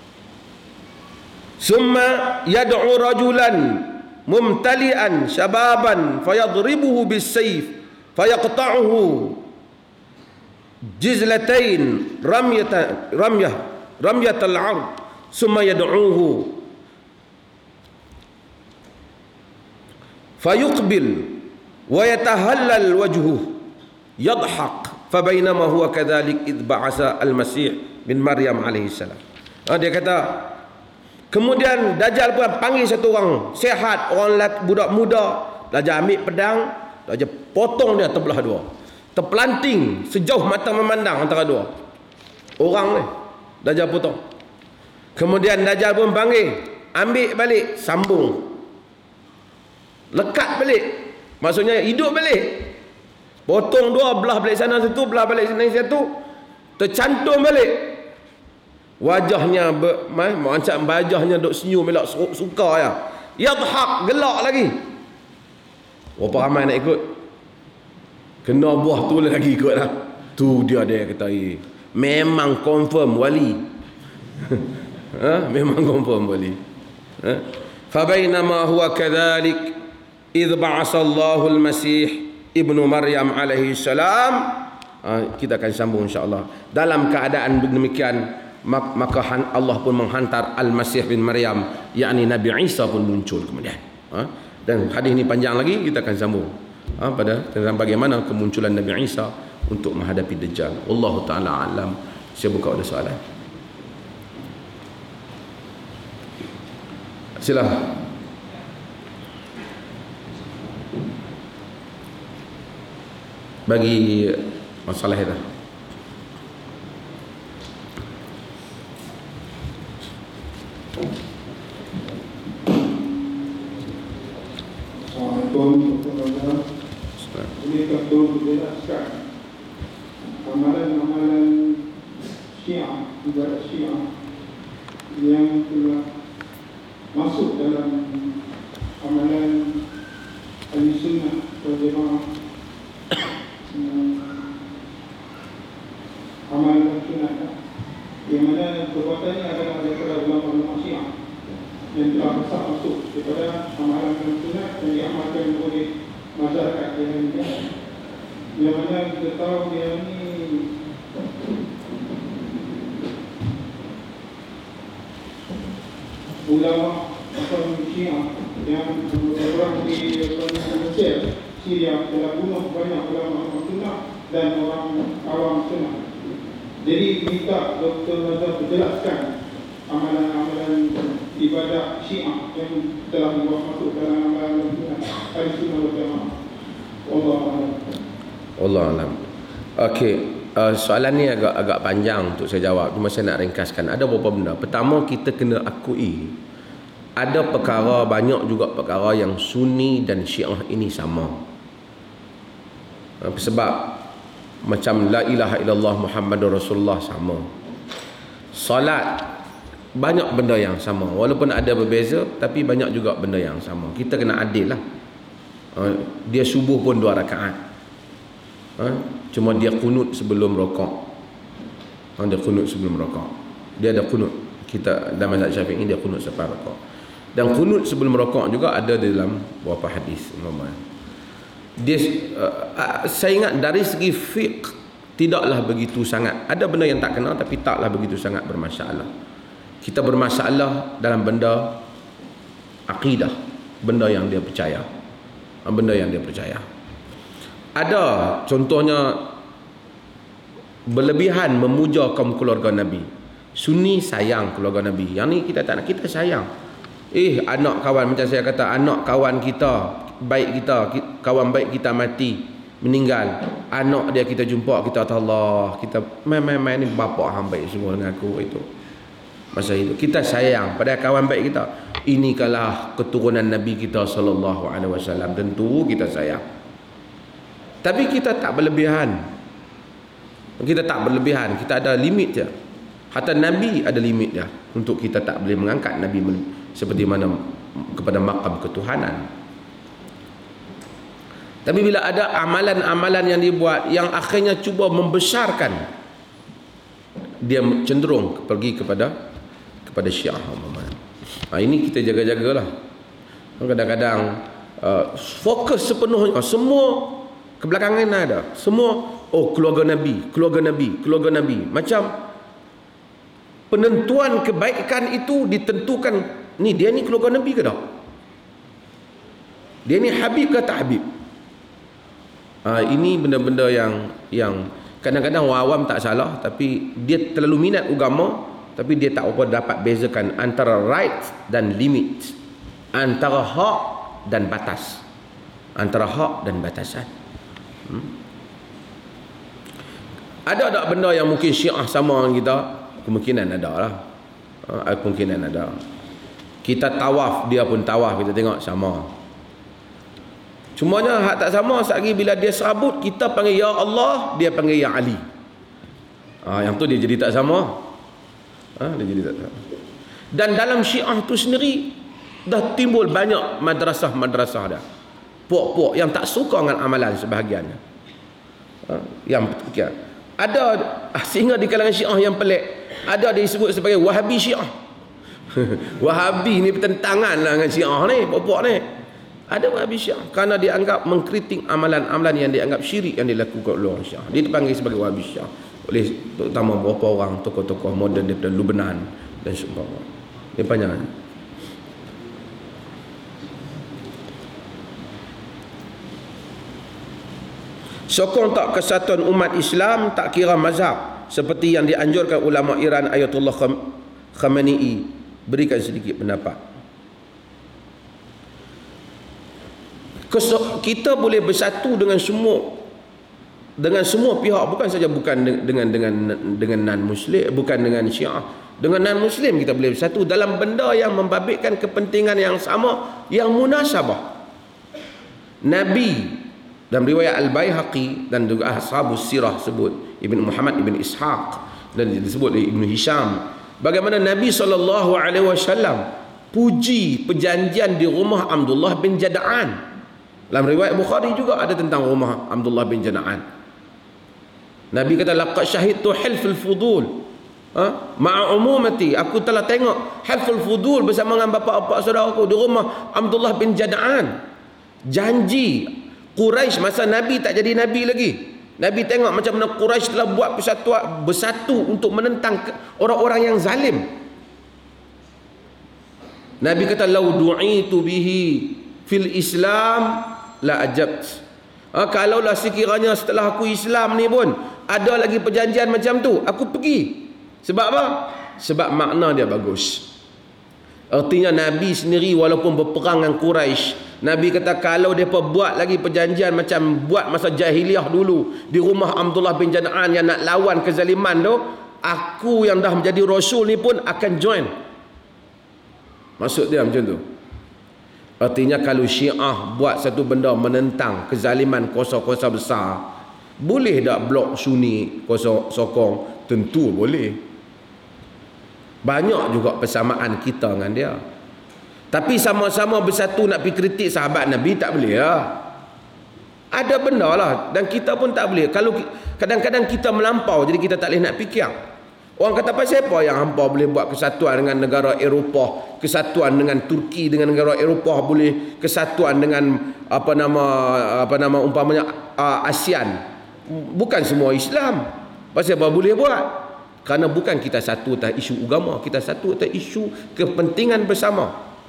Summa yad'u rajulan mumtali'an syababan fayadribuhu bis-sayf fayaqta'uhu jizlatain ramyatan ramyah ramyatal 'ard summa yad'uhu fayuqbil wa yatahallal wajhuhu yadhhak fabainama huwa kadhalik id ba'asa al-masih bin Maryam alaihi salam. Ha, dia kata kemudian Dajjal pun panggil satu orang sehat, orang budak muda. Dajjal ambil pedang, Dajjal potong dia terbelah dua, terpelanting sejauh mata memandang antara dua orang ni. Dajjal potong. Kemudian Dajjal pun panggil, ambil balik, sambung, lekat balik, maksudnya hidup balik. Potong dua, belah balik sana satu, belah balik sana satu, tercantum balik. Wajahnya ber, macam wajahnya duk senyum elok, suka ya. Yadhak, gelak lagi. Berapa ramai nak ikut? Kena buah tu lagi ikut lah. Tu dia dia kata, eh, memang confirm wali. Ha? Memang confirm wali. Ha? Fabainama huwa kadhalik idh ba'asallahu al-masih ibnu Maryam alaihi salam. Ha, kita akan sambung insya-Allah. Dalam keadaan demikian maka Allah pun menghantar Al-Masih bin Maryam, yakni Nabi Isa pun muncul kemudian. Ha? Dan hadis ini panjang lagi, kita akan sambung ha, pada tentang bagaimana kemunculan Nabi Isa untuk menghadapi Dajjal. Wallahu taala alam. Saya buka ada soalan. Silakan. Bagi masalah itu. Ini tentu dijelaskan amalan-amalan Syiah, ibadat Syiah yang telah masuk dalam amalan Ahlussunnah wal Jamaah, amalan sunnah yang mana perbuatannya adalah daripada ulama-ulama Syiah yang telah besar masuk daripada amalan sunnah yang diamalkan oleh masyarakat yang ini, yang mana kita tahu dia ini ulama atau Syiah yang orang di Mesir, Syria telah bunuh banyak ulama sunnah dan orang awam sunnah. Jadi minta Doktor Nazar menjelaskan amalan-amalan ibadah Syiah yang telah dibawa masuk dalam amalan Ahlussunnah wal Jamaah. Wallahu a'lam. Wallahu a'lam. Okey, uh, soalan ni agak agak panjang untuk saya jawab. Cuma saya nak ringkaskan. Ada beberapa benda. Pertama, kita kena akui ada perkara, banyak juga perkara yang Sunni dan Syiah ini sama. Uh, sebab macam la ilaha illallah Muhammadur Rasulullah sama. Salat, banyak benda yang sama. Walaupun ada berbeza, tapi banyak juga benda yang sama. Kita kena adil lah. Uh, dia subuh pun dua rakaat. Uh, cuma dia kunut sebelum rokok. Uh, dia kunut sebelum rokok. Dia ada kunut. Kita dalam mazhab Syafi'i dia kunut selepas rokok. Dan kunut sebelum rokok juga ada dalam beberapa hadis. Dia, uh, saya ingat dari segi fiqh tidaklah begitu sangat. Ada benda yang tak kena, tapi taklah begitu sangat bermasalah. Kita bermasalah dalam benda akidah, benda yang dia percaya, benda yang dia percaya. Ada contohnya berlebihan memuja kaum keluarga Nabi. Sunni sayang keluarga Nabi, yang ni kita tak nak. Kita sayang, eh anak kawan, macam saya kata, anak kawan kita baik, kita kawan baik kita mati, meninggal, anak dia kita jumpa, kita kata Allah, kita main-main ni bapa hang baik semua dengan aku. Itu masa itu kita sayang pada kawan baik kita. Ini kalah keturunan Nabi kita sallallahu alaihi wasallam, tentu kita sayang. Tapi kita tak berlebihan. Kita tak berlebihan, kita ada limit je. Hatta Nabi ada limit dia. Untuk kita tak boleh mengangkat Nabi seperti mana kepada maqam ketuhanan. Tapi bila ada amalan-amalan yang dibuat yang akhirnya cuba membesarkan, dia cenderung pergi kepada kepada Syiah. Ha, ini kita jaga-jagalah. Kadang-kadang uh, fokus sepenuhnya semua kebelakangan ada. Semua oh keluarga Nabi, keluarga Nabi, keluarga Nabi. Macam penentuan kebaikan itu ditentukan, ni dia ni keluarga Nabi ke tak? Dia ni Habib ke tak Habib? Ha, ini benda-benda yang yang kadang-kadang orang awam tak salah, tapi dia terlalu minat agama, tapi dia tak apa dapat bezakan antara right dan limit, antara hak dan batas, antara hak dan batasan. hmm? Ada tak benda yang mungkin Syiah sama dengan kita? Kemungkinan ada lah. Ha, kemungkinan ada. Kita tawaf, dia pun tawaf, kita tengok sama. Cumanya hak tak sama sekali bila dia serabut, kita panggil Ya Allah, dia panggil Ya Ali. Ha, yang tu dia jadi tak sama. Ha, dia jadi tak sama. Dan dalam Syiah tu sendiri dah timbul banyak madrasah-madrasah dah. Puak-puak yang tak suka dengan amalan sebahagian. Ha, yang ya. Ada sehingga di kalangan Syiah yang pelik, ada disebut sebagai Wahabi Syiah. Wahabi ni pertentangan lah dengan Syiah ni, puak-puak ni. Ada Wahabi Syiah kerana dia anggap mengkritik amalan-amalan yang dianggap syirik yang dilakukan oleh orang Syiah. Dia dipanggil sebagai Wahabi Syiah oleh terutama beberapa orang tokoh-tokoh moden daripada Lebanon dan sebagainya. Dia panjang. Sokong tak kesatuan umat Islam tak kira mazhab, seperti yang dianjurkan ulama Iran Ayatullah Khamenei. Berikan sedikit pendapat. Kita boleh bersatu dengan semua dengan semua pihak, bukan saja bukan dengan dengan dengan non muslim, bukan dengan Syiah, dengan non muslim kita boleh bersatu dalam benda yang membabitkan kepentingan yang sama, yang munasabah. Nabi dalam riwayat Al-Baihaqi dan juga Ashabus Sirah sebut, Ibn Muhammad Ibn Ishaq dan disebut oleh Ibn Hisham, bagaimana Nabi sallallahu alaihi wasallam puji perjanjian di rumah Abdullah bin Jada'an. Dalam riwayat Bukhari juga ada tentang rumah Abdullah bin Jada'an. Nabi kata laqad syahidtu hilful fudul, ha, ma'a umumati, aku telah tengok hilful fudul bersama dengan bapa-bapa saudaraku di rumah Abdullah bin Jada'an. Janji Quraisy masa Nabi tak jadi Nabi lagi, Nabi tengok macam mana Quraisy telah buat persatuan, bersatu untuk menentang orang-orang yang zalim. Nabi kata lau du'itu bihi fil Islam la ajabt. Ha, kalaulah sekiranya setelah aku Islam ni pun ada lagi perjanjian macam tu, aku pergi. Sebab apa? Sebab makna dia bagus. Artinya Nabi sendiri walaupun berperang dengan Quraisy, Nabi kata kalau mereka buat lagi perjanjian macam buat masa jahiliah dulu di rumah Abdullah bin Jada'an yang nak lawan kezaliman tu, aku yang dah menjadi Rasul ni pun akan join. Maksud dia macam tu. Artinya kalau Syiah buat satu benda menentang kezaliman kuasa-kuasa besar, boleh tak blok Sunni kuasa sokong? Tentu boleh. Banyak juga persamaan kita dengan dia. Tapi sama-sama bersatu nak pergi kritik sahabat Nabi tak boleh lah. Ada benda lah, dan kita pun tak boleh. Kalau kadang-kadang kita melampau, jadi kita tak boleh nak fikir. Orang kata pasal apa yang hampa boleh buat kesatuan dengan negara Eropah, kesatuan dengan Turki dengan negara Eropah, boleh kesatuan dengan apa nama apa nama umpamanya uh, ASEAN. Bukan semua Islam. Pasal apa boleh buat? Kerana bukan kita satu atas isu agama, kita satu atas isu kepentingan bersama.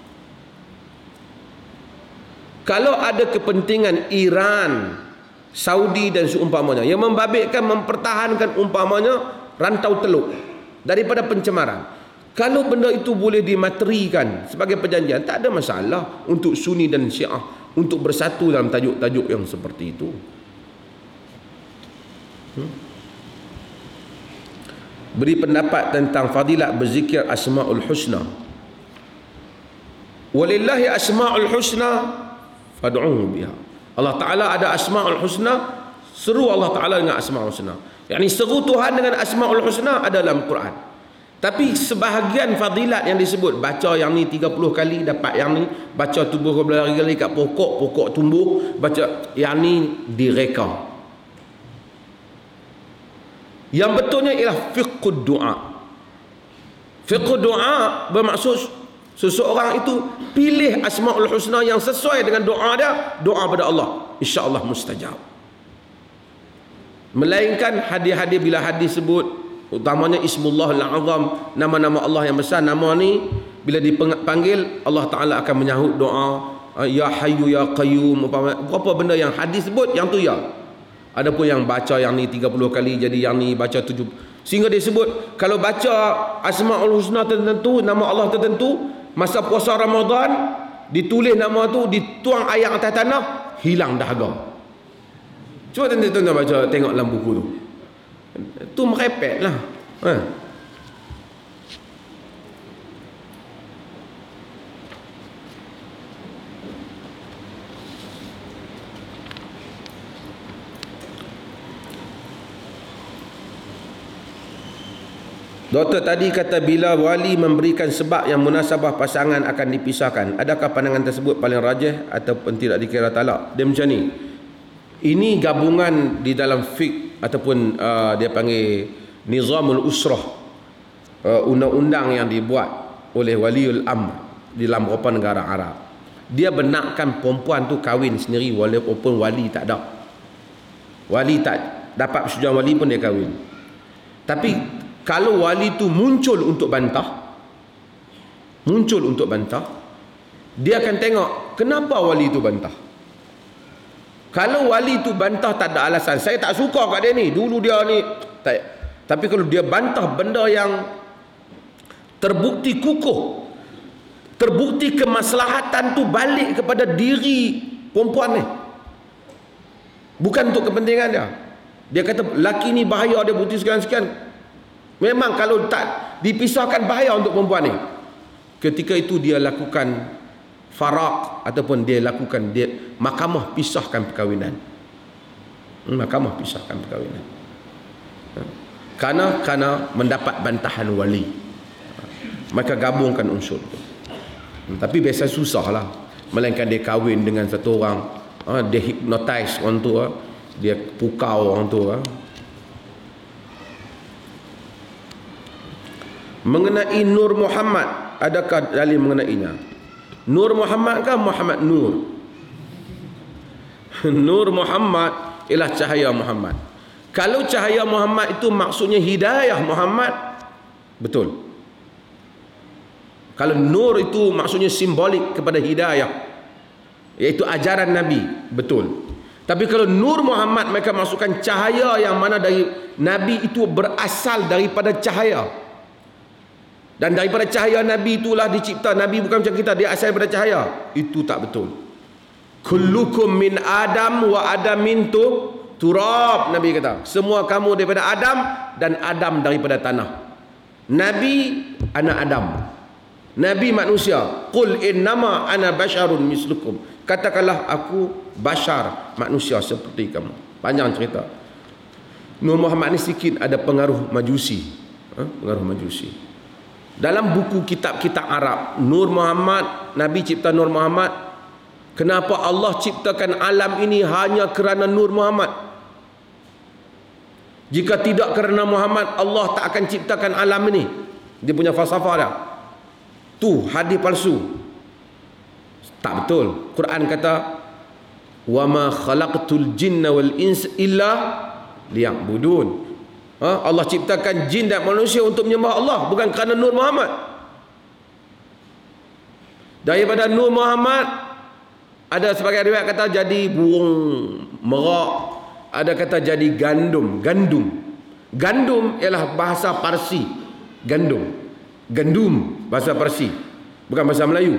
Kalau ada kepentingan Iran, Saudi dan seumpamanya yang membabitkan, mempertahankan umpamanya rantau teluk daripada pencemaran, kalau benda itu boleh dimaterikan sebagai perjanjian, tak ada masalah untuk Sunni dan Syiah untuk bersatu dalam tajuk-tajuk yang seperti itu. Hmm? Beri pendapat tentang fadilat berzikir Asmaul Husna. Walillahi Asmaul Husna fad'uhu biha. Allah Ta'ala ada Asmaul Husna, seru Allah Ta'ala dengan Asmaul Husna. Yani seru Tuhan dengan Asmaul Husna ada dalam Quran. Tapi sebahagian fadilat yang disebut, baca yang ni tiga puluh kali dapat yang ni, baca tubuh berlari-lari kat pokok, pokok tumbuh, baca yang ni direka. Yang betulnya ialah fiqhud doa. Fiqhud doa bermaksud seseorang itu pilih Asmaul Husna yang sesuai dengan doa dia, doa pada Allah, insya-Allah mustajab. Melainkan hadis-hadis, bila hadis sebut utamanya Ismullahil Azam, nama-nama Allah yang besar, nama ni bila dipanggil Allah Ta'ala akan menyahut doa, Ya Hayyu Ya Qayyum, berapa benda yang hadis sebut, yang tu ya. Adapun yang baca yang ni tiga puluh kali, jadi yang ni baca tujuh, sehingga dia sebut kalau baca Asmaul Husna tertentu, nama Allah tertentu, masa puasa Ramadan ditulis nama tu, dituang air atas tanah, hilang dahaga. Cuba tuan-tuan baca, tengok dalam buku tu, tu merepek lah. Ha. Doktor tadi kata bila wali memberikan sebab yang munasabah pasangan akan dipisahkan, adakah pandangan tersebut paling rajih ataupun tidak dikira talak? Dia macam ni, ini gabungan di dalam fiqh ataupun uh, dia panggil Nizamul Usrah, uh, undang-undang yang dibuat oleh Waliul Amr di dalam beberapa negara Arab. Dia benarkan perempuan tu kahwin sendiri walaupun wali tak ada. Wali tak dapat persetujuan wali pun dia kahwin. Tapi kalau wali tu muncul untuk bantah, muncul untuk bantah, dia akan tengok kenapa wali tu bantah. Kalau wali tu bantah tak ada alasan, saya tak suka kat dia ni, dulu dia ni tak. Tapi kalau dia bantah benda yang terbukti kukuh, terbukti kemaslahatan tu balik kepada diri perempuan ni, bukan untuk kepentingan dia. Dia kata laki ni bahaya, dia bukti sekian-sekian, memang kalau tak dipisahkan bahaya untuk perempuan ni, ketika itu dia lakukan farak ataupun dia lakukan dia mahkamah pisahkan perkahwinan. Mahkamah pisahkan perkahwinan. Karena karena mendapat bantahan wali, maka gabungkan unsur itu. Tapi biasa susahlah, melainkan dia kahwin dengan satu orang, dia hypnotize orang tu, dia pukau orang tu. Mengenai Nur Muhammad, adakah dalil mengenainya? Nur Muhammad kan Muhammad Nur? Nur Muhammad ialah cahaya Muhammad. Kalau cahaya Muhammad itu maksudnya hidayah Muhammad, betul. Kalau nur itu maksudnya simbolik kepada hidayah, iaitu ajaran Nabi, betul. Tapi kalau Nur Muhammad mereka masukkan cahaya yang mana dari Nabi itu berasal daripada cahaya, dan daripada cahaya Nabi itulah dicipta. Nabi bukan macam kita, dia asal daripada cahaya. Itu tak betul. Kullukum min Adam wa Adam min turab, Nabi kata. Semua kamu daripada Adam dan Adam daripada tanah. Nabi anak Adam, Nabi manusia. Qul innama ana basyarun mislukum, katakanlah aku bashar, manusia seperti kamu. Panjang cerita. Nur Muhammad ni sikit ada pengaruh Majusi, ha? Pengaruh Majusi. Dalam buku kitab-kitab Arab, Nur Muhammad, Nabi cipta Nur Muhammad. Kenapa Allah ciptakan alam ini hanya kerana Nur Muhammad? Jika tidak kerana Muhammad, Allah tak akan ciptakan alam ini. Dia punya falsafah dah. Tu hadis palsu. Tak betul. Quran kata, "Wa ma khalaqtul jinna wal insa illa liya'budun." Ha? Allah ciptakan jin dan manusia untuk menyembah Allah, bukan kerana Nur Muhammad. Daripada Nur Muhammad ada sebagai riwayat kata jadi burung merak, ada kata jadi gandum. Gandum Gandum ialah bahasa Parsi. Gandum Gandum bahasa Parsi, bukan bahasa Melayu.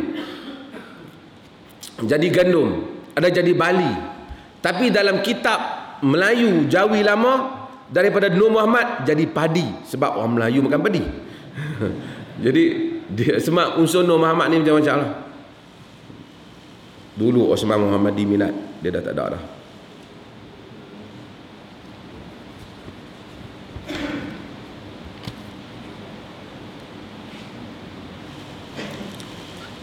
Jadi gandum, ada jadi bali. Tapi dalam kitab Melayu Jawi lama, daripada Nur Muhammad jadi padi, sebab orang Melayu makan padi. Jadi dia sebab unsur Nur Muhammad ni macam-macam lah. Dulu Osman Muhammadi minat, dia dah tak ada dah.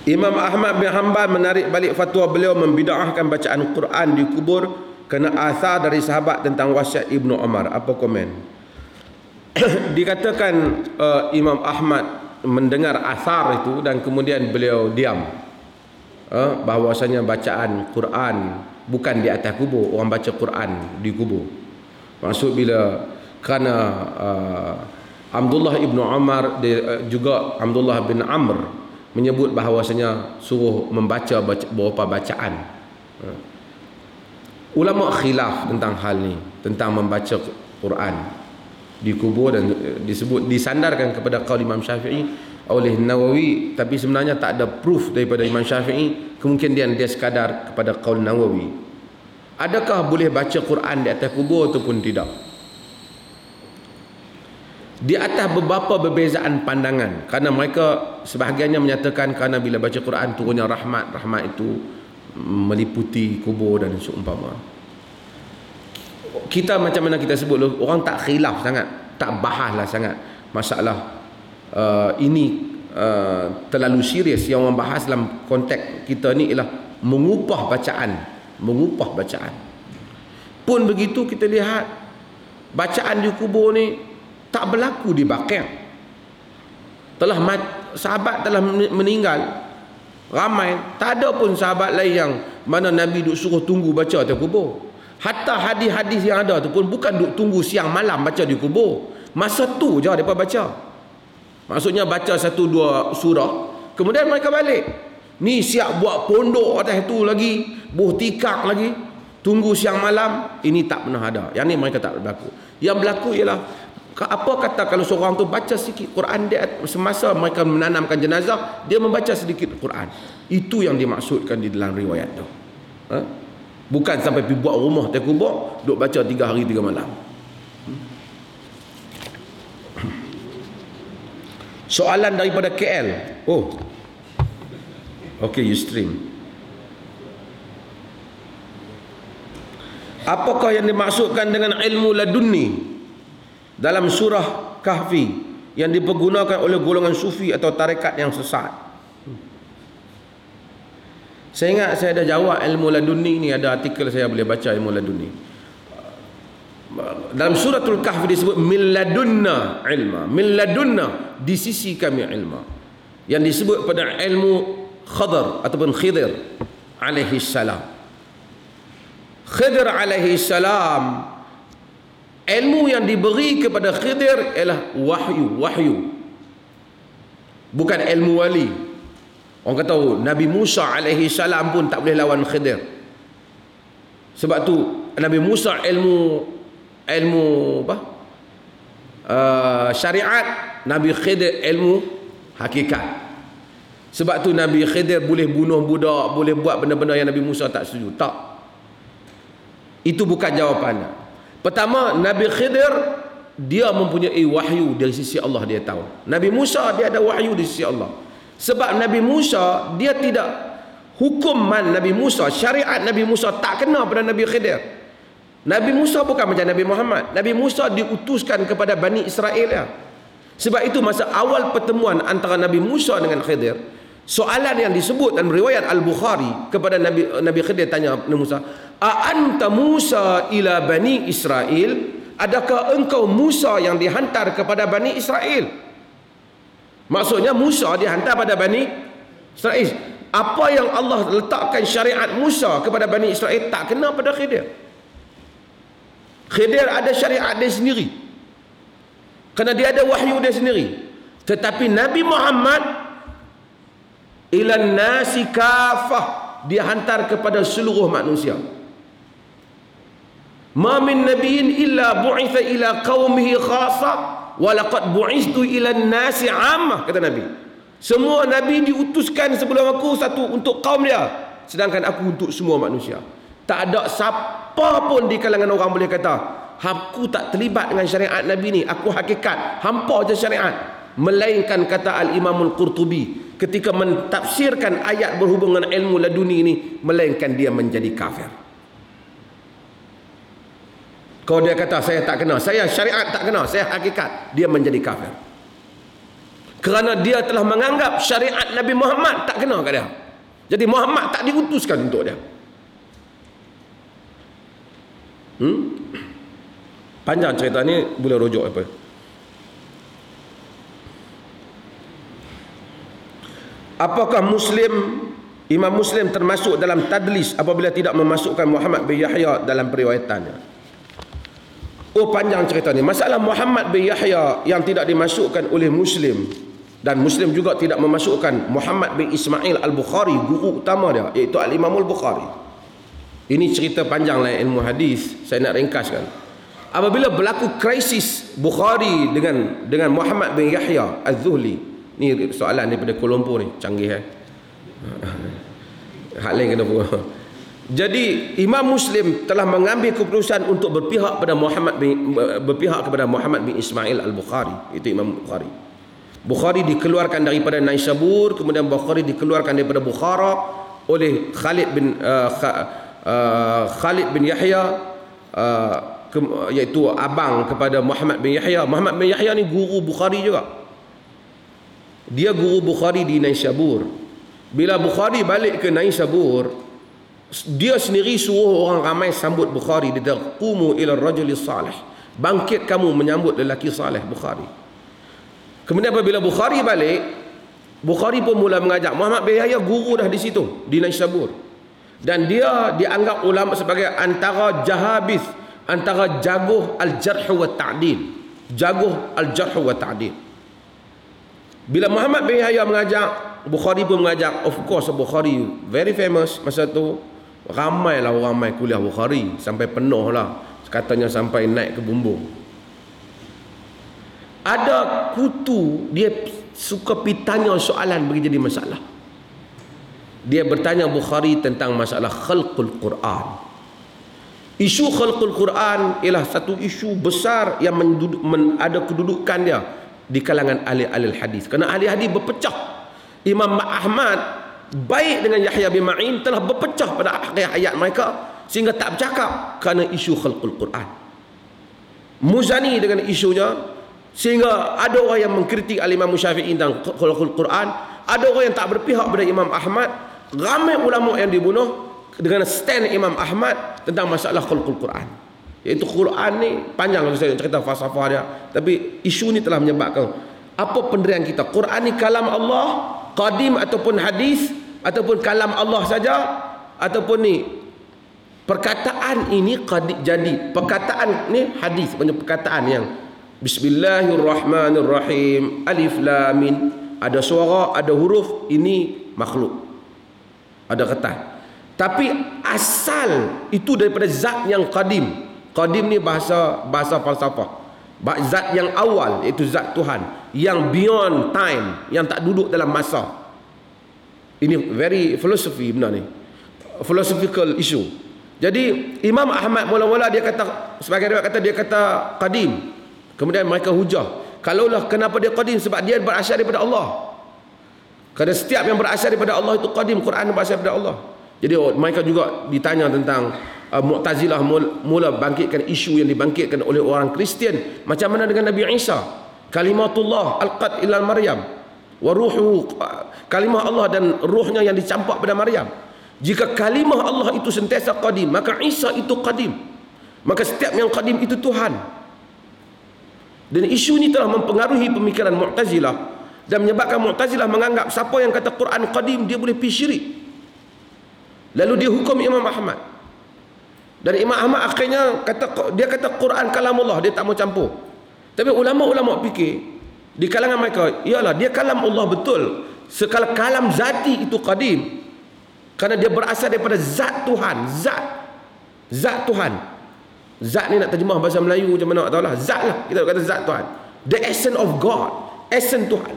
Imam Ahmad bin Hanbal menarik balik fatwa beliau membid'ahkan bacaan Quran di kubur kerana asar dari sahabat tentang wasiat Ibnu Umar. Apa komen? Dikatakan uh, Imam Ahmad mendengar asar itu dan kemudian beliau diam, uh, bahawasanya bacaan Quran bukan di atas kubur, orang baca Quran di kubur. Maksud bila kerana uh, Abdullah Ibnu Umar dia, uh, juga Abdullah bin Amr menyebut bahawasanya suruh membaca baca, beberapa bacaan. uh. Ulama khilaf tentang hal ni, tentang membaca Quran di kubur, dan disebut disandarkan kepada qaul Imam Syafi'i oleh Nawawi, tapi sebenarnya tak ada proof daripada Imam Syafi'i, kemungkinan dia sekadar kepada qaul Nawawi. Adakah boleh baca Quran di atas kubur ataupun tidak? Di atas beberapa perbezaan pandangan, kerana mereka sebahagiannya menyatakan kerana bila baca Quran turunnya rahmat, rahmat itu meliputi kubur dan seumpama. Kita macam mana kita sebut, orang tak khilaf sangat, tak bahaslah sangat masalah uh, ini uh, terlalu serius. Yang orang bahas dalam konteks kita ni ialah mengupah bacaan, mengupah bacaan. Pun begitu kita lihat bacaan di kubur ni tak berlaku di Baqi'. Telah mat, sahabat telah meninggal ramai, tak ada pun sahabat lain yang mana Nabi duk suruh tunggu baca atas kubur. Hatta hadis-hadis yang ada tu pun bukan duk tunggu siang malam baca di kubur, masa tu je mereka baca. Maksudnya baca satu dua surah, kemudian mereka balik. Ni siap buat pondok atas tu lagi, buh tikak lagi, tunggu siang malam. Ini tak pernah ada. Yang ni mereka tak berlaku. Yang berlaku ialah, apa kata kalau seorang tu baca sedikit Quran, dia semasa mereka menanamkan jenazah, dia membaca sedikit Quran. Itu yang dimaksudkan di dalam riwayat tu. Ha? Bukan sampai pergi buat rumah atas kubur, duk baca tiga hari tiga malam. Soalan daripada K L. Oh, okay, you stream. Apakah yang dimaksudkan dengan ilmu ladunni dalam surah Kahfi yang dipergunakan oleh golongan sufi atau tarekat yang sesat? Saya ingat saya dah jawab ilmu ladunni ni, ada artikel saya boleh baca ilmu ladunni. Dalam suratul Kahfi disebut min ladunna ilma, min ladunna, di sisi kami ilma. Yang disebut pada ilmu Khadar ataupun Khidir alaihi salam. Khidir alaihi salam, ilmu yang diberi kepada Khidir ialah wahyu, wahyu. Bukan ilmu wali. Orang kata oh, Nabi Musa alaihi salam pun tak boleh lawan Khidir. Sebab tu Nabi Musa ilmu ilmu apa? Uh, syariat, Nabi Khidir ilmu hakikat. Sebab tu Nabi Khidir boleh bunuh budak, boleh buat benda-benda yang Nabi Musa tak setuju. Tak. Itu bukan jawapannya. Pertama, Nabi Khidir dia mempunyai wahyu dari sisi Allah, dia tahu. Nabi Musa dia ada wahyu dari sisi Allah. Sebab Nabi Musa dia tidak, hukuman Nabi Musa, syariat Nabi Musa tak kena pada Nabi Khidir. Nabi Musa bukan macam Nabi Muhammad. Nabi Musa diutuskan kepada Bani Israel ya. Sebab itu masa awal pertemuan antara Nabi Musa dengan Khidir, soalan yang disebut dalam riwayat Al-Bukhari kepada Nabi Nabi Khidir tanya Nabi Musa, "A anta Musa ila Bani Israel?" Adakah engkau Musa yang dihantar kepada Bani Israel? Maksudnya Musa dihantar pada Bani Israel. Apa yang Allah letakkan syariat Musa kepada Bani Israel tak kena pada Khidir. Khidir ada syariat dia sendiri, kerana dia ada wahyu dia sendiri. Tetapi Nabi Muhammad ilan nasi kafah, dia hantar kepada seluruh manusia. Ma min nabiyyin illa bu'itha ila qaumihi khassa wa laqad bu'istu ila nasi 'ammah, kata Nabi. Semua nabi diutuskan sebelum aku satu untuk kaum dia, sedangkan aku untuk semua manusia. Tak ada siapa pun di kalangan orang boleh kata aku tak terlibat dengan syariat Nabi ni, aku hakikat hampa je syariat. Melainkan kata Al-Imamul Qurtubi ketika mentafsirkan ayat berhubungan ilmu laduni ini, melainkan dia menjadi kafir. Kalau dia kata saya tak kena, saya syariat tak kena, saya hakikat, dia menjadi kafir. Kerana dia telah menganggap syariat Nabi Muhammad tak kena kat dia. Jadi Muhammad tak diutuskan untuk dia. Hmm? Panjang cerita ni, boleh rujuk apa. Apakah Muslim, Imam Muslim termasuk dalam tadlis apabila tidak memasukkan Muhammad bin Yahya dalam periwayatannya? Oh, panjang cerita ni. Masalah Muhammad bin Yahya yang tidak dimasukkan oleh Muslim, dan Muslim juga tidak memasukkan Muhammad bin Ismail Al-Bukhari, guru utama dia, iaitu Al-Imam Al-Bukhari. Ini cerita panjang lah ilmu hadis, saya nak ringkaskan. Apabila berlaku krisis Bukhari dengan dengan Muhammad bin Yahya Az-Zuhli, ni soalan daripada Kuala Lumpur ni, canggih eh. Hak lain kena buat. Jadi Imam Muslim telah mengambil keputusan untuk berpihak pada Muhammad bin, berpihak kepada Muhammad bin Ismail Al-Bukhari, itu Imam Bukhari. Bukhari dikeluarkan daripada Naisabur, kemudian Bukhari dikeluarkan daripada Bukhara oleh Khalid bin uh, uh, Khalid bin Yahya, uh, ke, iaitu abang kepada Muhammad bin Yahya. Muhammad bin Yahya ni guru Bukhari juga. Dia guru Bukhari di Naisabur. Bila Bukhari balik ke Naisabur, dia sendiri suruh orang ramai sambut Bukhari. Dia kata, "Qumu ila rajulis salih." Bangkit kamu menyambut lelaki saleh Bukhari. Kemudian apabila Bukhari balik, Bukhari pun mula mengajak. Muhammad bin Yahya guru dah di situ, di Naisabur. Dan dia dianggap ulama sebagai antara jahabis, antara jaguh al-jarh wa ta'dil. Jaguh al-jarh wa ta'dil. Bila Muhammad bin Yahya mengajak, Bukhari pun mengajak. Of course Bukhari very famous masa tu. Ramailah orang mai kuliah Bukhari, sampai penuh lah. Katanya sampai naik ke bumbung. Ada kutu, dia suka pitanya soalan bagi jadi masalah. Dia bertanya Bukhari tentang masalah khalqul Quran. Isu khalqul Quran ialah satu isu besar yang menduduk, men, ada kedudukan dia di kalangan ahli-ahli hadis. Kerana ahli hadis berpecah. Imam Ahmad baik dengan Yahya bin Ma'in telah berpecah pada akhir hayat mereka sehingga tak bercakap kerana isu khalqul Quran. Muzani dengan isunya, sehingga ada orang yang mengkritik Al-Imam Syafi'i tentang khalqul Quran, ada orang yang tak berpihak pada Imam Ahmad. Ramai ulama yang dibunuh dengan stand Imam Ahmad tentang masalah khalqul Quran. Iaitu Quran ni panjang kalau saya cerita falsafah dia, tapi isu ni telah menyebabkan apa pendirian kita. Quran ni kalam Allah, qadim ataupun hadis, ataupun kalam Allah saja, ataupun ni perkataan ini qadim jadi. Perkataan ni hadis, punya perkataan yang Bismillahirrahmanirrahim, Alif Lam Mim, ada suara, ada huruf, ini makhluk, ada kata. Tapi asal itu daripada zat yang qadim. Qadim ni bahasa bahasa falsafah. Zat yang awal, iaitu zat Tuhan, yang beyond time, yang tak duduk dalam masa. Ini very philosophy benar ni, philosophical issue. Jadi Imam Ahmad mula-mula dia kata, sebagai riwayat kata dia kata qadim. Kemudian mereka hujah, kalaulah kenapa dia qadim, sebab dia berasal daripada Allah. Kerana setiap yang berasal daripada Allah itu qadim. Quran berasal daripada Allah. Jadi mereka juga ditanya tentang uh, Mu'tazilah mula, mula bangkitkan isu yang dibangkitkan oleh orang Kristian. Macam mana dengan Nabi Isa? Kalimatullah alqat ila Maryam wa ruhu, kalimah Allah dan ruhnya yang dicampak pada Maryam. Jika kalimah Allah itu sentiasa qadim, maka Isa itu qadim. Maka setiap yang qadim itu Tuhan. Dan isu ini telah mempengaruhi pemikiran Mu'tazilah dan menyebabkan Mu'tazilah menganggap siapa yang kata Quran qadim dia boleh pergi syirik. Lalu dia hukum Imam Ahmad. Dan Imam Ahmad akhirnya kata, dia kata Quran kalamullah, dia tak mau campur. Tapi ulama-ulama fikir di kalangan mereka, iyalah dia kalam Allah betul. Sekala kalam zati itu qadim, kerana dia berasal daripada zat Tuhan, zat zat Tuhan. Zat ni nak terjemah bahasa Melayu macam mana tak tahulah. Zat lah, kita kata zat Tuhan. The essence of God, essence Tuhan.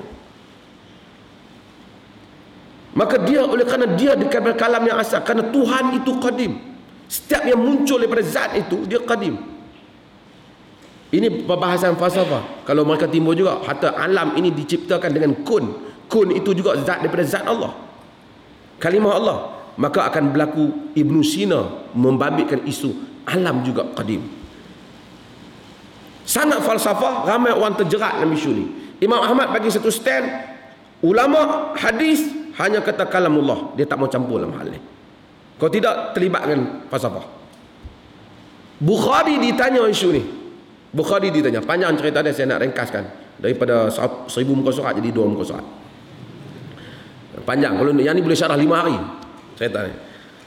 Maka dia, oleh kerana dia daripada kalam yang asal, kerana Tuhan itu qadim, setiap yang muncul daripada zat itu dia qadim. Ini perbahasan falsafah. Kalau mereka timbul juga, hatta alam ini diciptakan dengan kun. Kun itu juga zat daripada zat Allah, kalimah Allah. Maka akan berlaku Ibn Sina membabitkan isu alam juga qadim. Sangat falsafah, ramai orang terjerat dalam isu ni. Imam Ahmad bagi satu stand, ulama hadis hanya kata kalamullah, dia tak mau campur dalam hal ni. Kalau tidak, terlibat dengan falsafah. Bukhari ditanya isu ni. Bukhari ditanya, panjang cerita dia, saya nak ringkaskan. Daripada seribu muka surat jadi dua muka surat. Panjang, kalau yang ni boleh syarah lima hari cerita ni.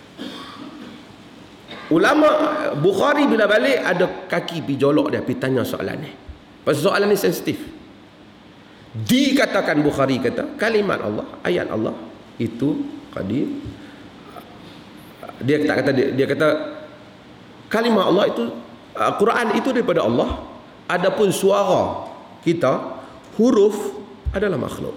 Ulama Bukhari bila balik ada kaki pi jolok dia, pi tanya soalan ni. Pasal soalan ni sensitif. Dikatakan Bukhari kata kalimat Allah, ayat Allah itu qadim. Dia tak kata dia, dia kata kalimat Allah itu uh, Quran itu daripada Allah. Adapun suara kita, huruf adalah makhluk.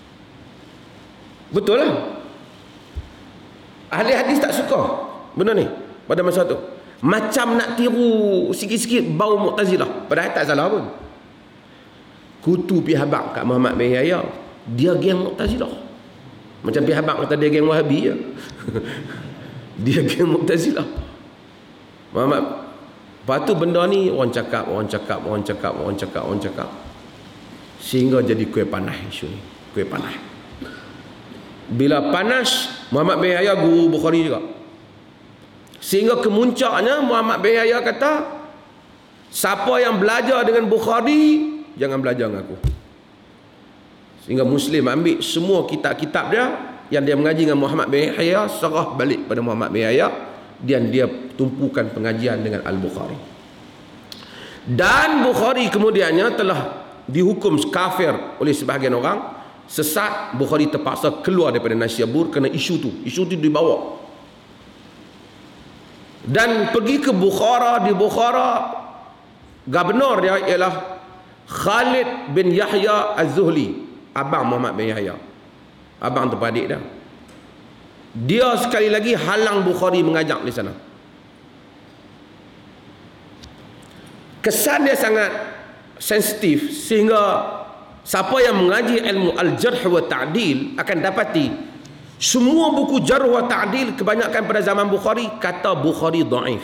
Betul lah. Ahli hadis tak suka benda ni pada masa tu. Macam nak tiru sikit-sikit bau Mu'tazilah, padahal tak salah pun. Kutu pi habaq kat Muhammad bin Yahya, dia geng Mu'tazilah. Macam pi habaq kata dia geng Wahabi ya. Dia geng Mu'tazilah. Muhammad. Lepas tu benda ni orang cakap, orang cakap, orang cakap, orang cakap, orang cakap. Sehingga jadi kuih panas isu ni. Kuih panas. Bila panas, Muhammad bin Yahya guru Bukhari juga. Sehingga kemuncaknya Muhammad bin Yahya kata, siapa yang belajar dengan Bukhari, jangan belajar dengan aku. Sehingga Muslim ambil semua kitab-kitab dia yang dia mengaji dengan Muhammad bin Yahya, serah balik pada Muhammad bin Yahya, dan dia tumpukan pengajian dengan Al-Bukhari. Dan Bukhari kemudiannya telah dihukum kafir oleh sebahagian orang. Sesat, Bukhari terpaksa keluar daripada Naisabur kerana isu tu. Isu tu dibawa. Dan pergi ke Bukhara. Di Bukhara, gubernur dia ialah Khalid bin Yahya Az-Zuhli, abang Muhammad bin Yahya, abang terpadik dia. Dia sekali lagi halang Bukhari mengajak di sana. Kesan dia sangat sensitif sehingga siapa yang mengaji ilmu al-jarh wa ta'dil akan dapati semua buku jarh wa ta'dil kebanyakan pada zaman Bukhari kata Bukhari dhaif.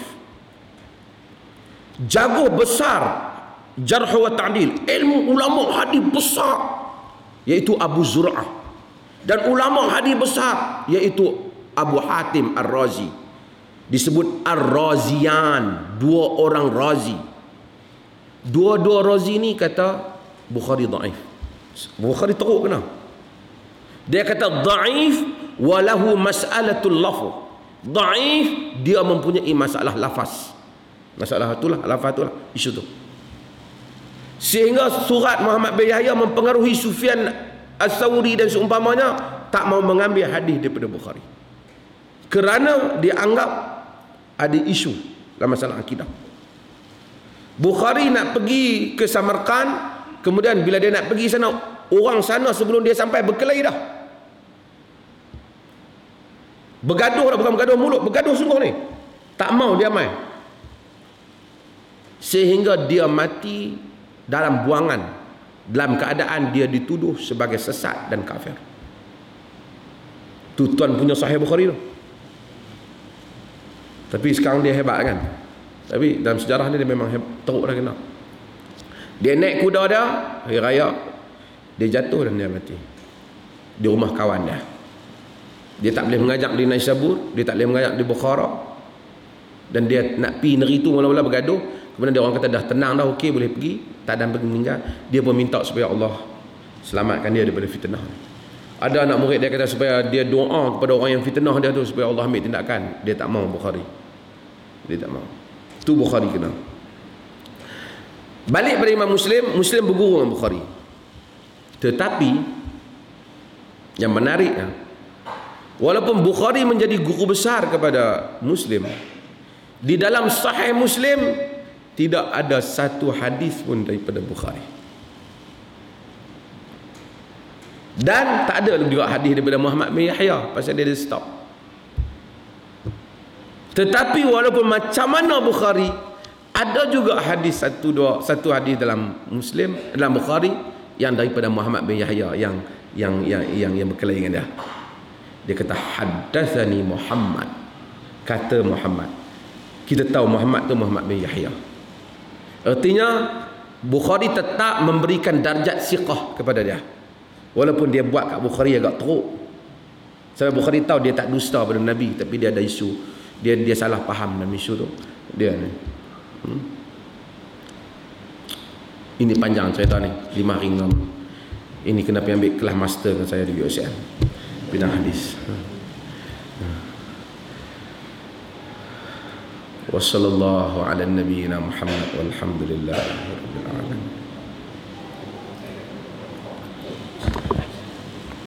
Jago besar jarh wa ta'dil, ilmu ulama hadis besar iaitu Abu Zur'ah, dan ulama hadis besar iaitu Abu Hatim Ar-Razi. Disebut Ar-Razian, dua orang Razi. Dua-dua Razi ni kata Bukhari dhaif. Bukhari teruk kena. Dia kata dhaif walahu mas'alatul lafz. Dhaif, dia mempunyai masalah lafaz. Masalah itulah, lafaz itulah, isu tu. Sehingga surat Muhammad bin Yahya mempengaruhi Sufyan As-Sawri dan seumpamanya tak mau mengambil hadis daripada Bukhari. Kerana dia anggap ada isu dalam masalah akidah. Bukhari nak pergi ke Samarkand. Kemudian bila dia nak pergi sana, orang sana sebelum dia sampai berkelahi dah. Bergaduh dah, bukan bergaduh mulut, bergaduh sungguh ni. Tak mau dia mai. Sehingga dia mati dalam buangan, dalam keadaan dia dituduh sebagai sesat dan kafir. Tu tuan punya Sahih Bukhari tu. Tapi sekarang dia hebat kan. Tapi dalam sejarah ni dia memang hebat, teruk dah kena. Dia naik kuda dia, hari raya, dia jatuh dan dia mati di rumah kawan dia. Dia tak boleh mengajak di Naisabur, dia tak boleh mengajak di Bukhara, dan dia nak pergi negeri tu mula-mula bergaduh. Kemudian dia orang kata dah tenang dah, okey boleh pergi, tak ada pergi meninggal. Dia pun minta supaya Allah selamatkan dia daripada fitnah. Ada anak murid dia kata supaya dia doa kepada orang yang fitnah dia tu supaya Allah ambil tindakan. Dia tak mau Bukhari. Dia tak mau. Tu Bukhari kena. Balik pada Imam Muslim, Muslim berguru dengan Bukhari. Tetapi yang menariknya, walaupun Bukhari menjadi guru besar kepada Muslim, di dalam Sahih Muslim tidak ada satu hadis pun daripada Bukhari. Dan tak ada juga hadis daripada Muhammad bin Yahya, pasal dia ada stop. Tetapi walaupun macam mana Bukhari, ada juga hadis satu dua satu hadis dalam Muslim, dalam Bukhari yang daripada Muhammad bin Yahya yang yang yang yang, yang berkelahi dengan dia. Dia kata haddatsani Muhammad. Kata Muhammad. Kita tahu Muhammad tu Muhammad bin Yahya. Artinya Bukhari tetap memberikan darjat siqah kepada dia, walaupun dia buat kat Bukhari agak teruk. Sebab Bukhari tahu dia tak dusta pada Nabi, tapi dia ada isu, dia dia salah faham dalam isu tu dia ni. hmm? Ini panjang cerita ni, lima hari enam. Ini kena pergi ambil kelas master dengan saya di U S M bidang hadis. Wassallallahu ala nabiyyina Muhammad walhamdulillahi rabbil alamin.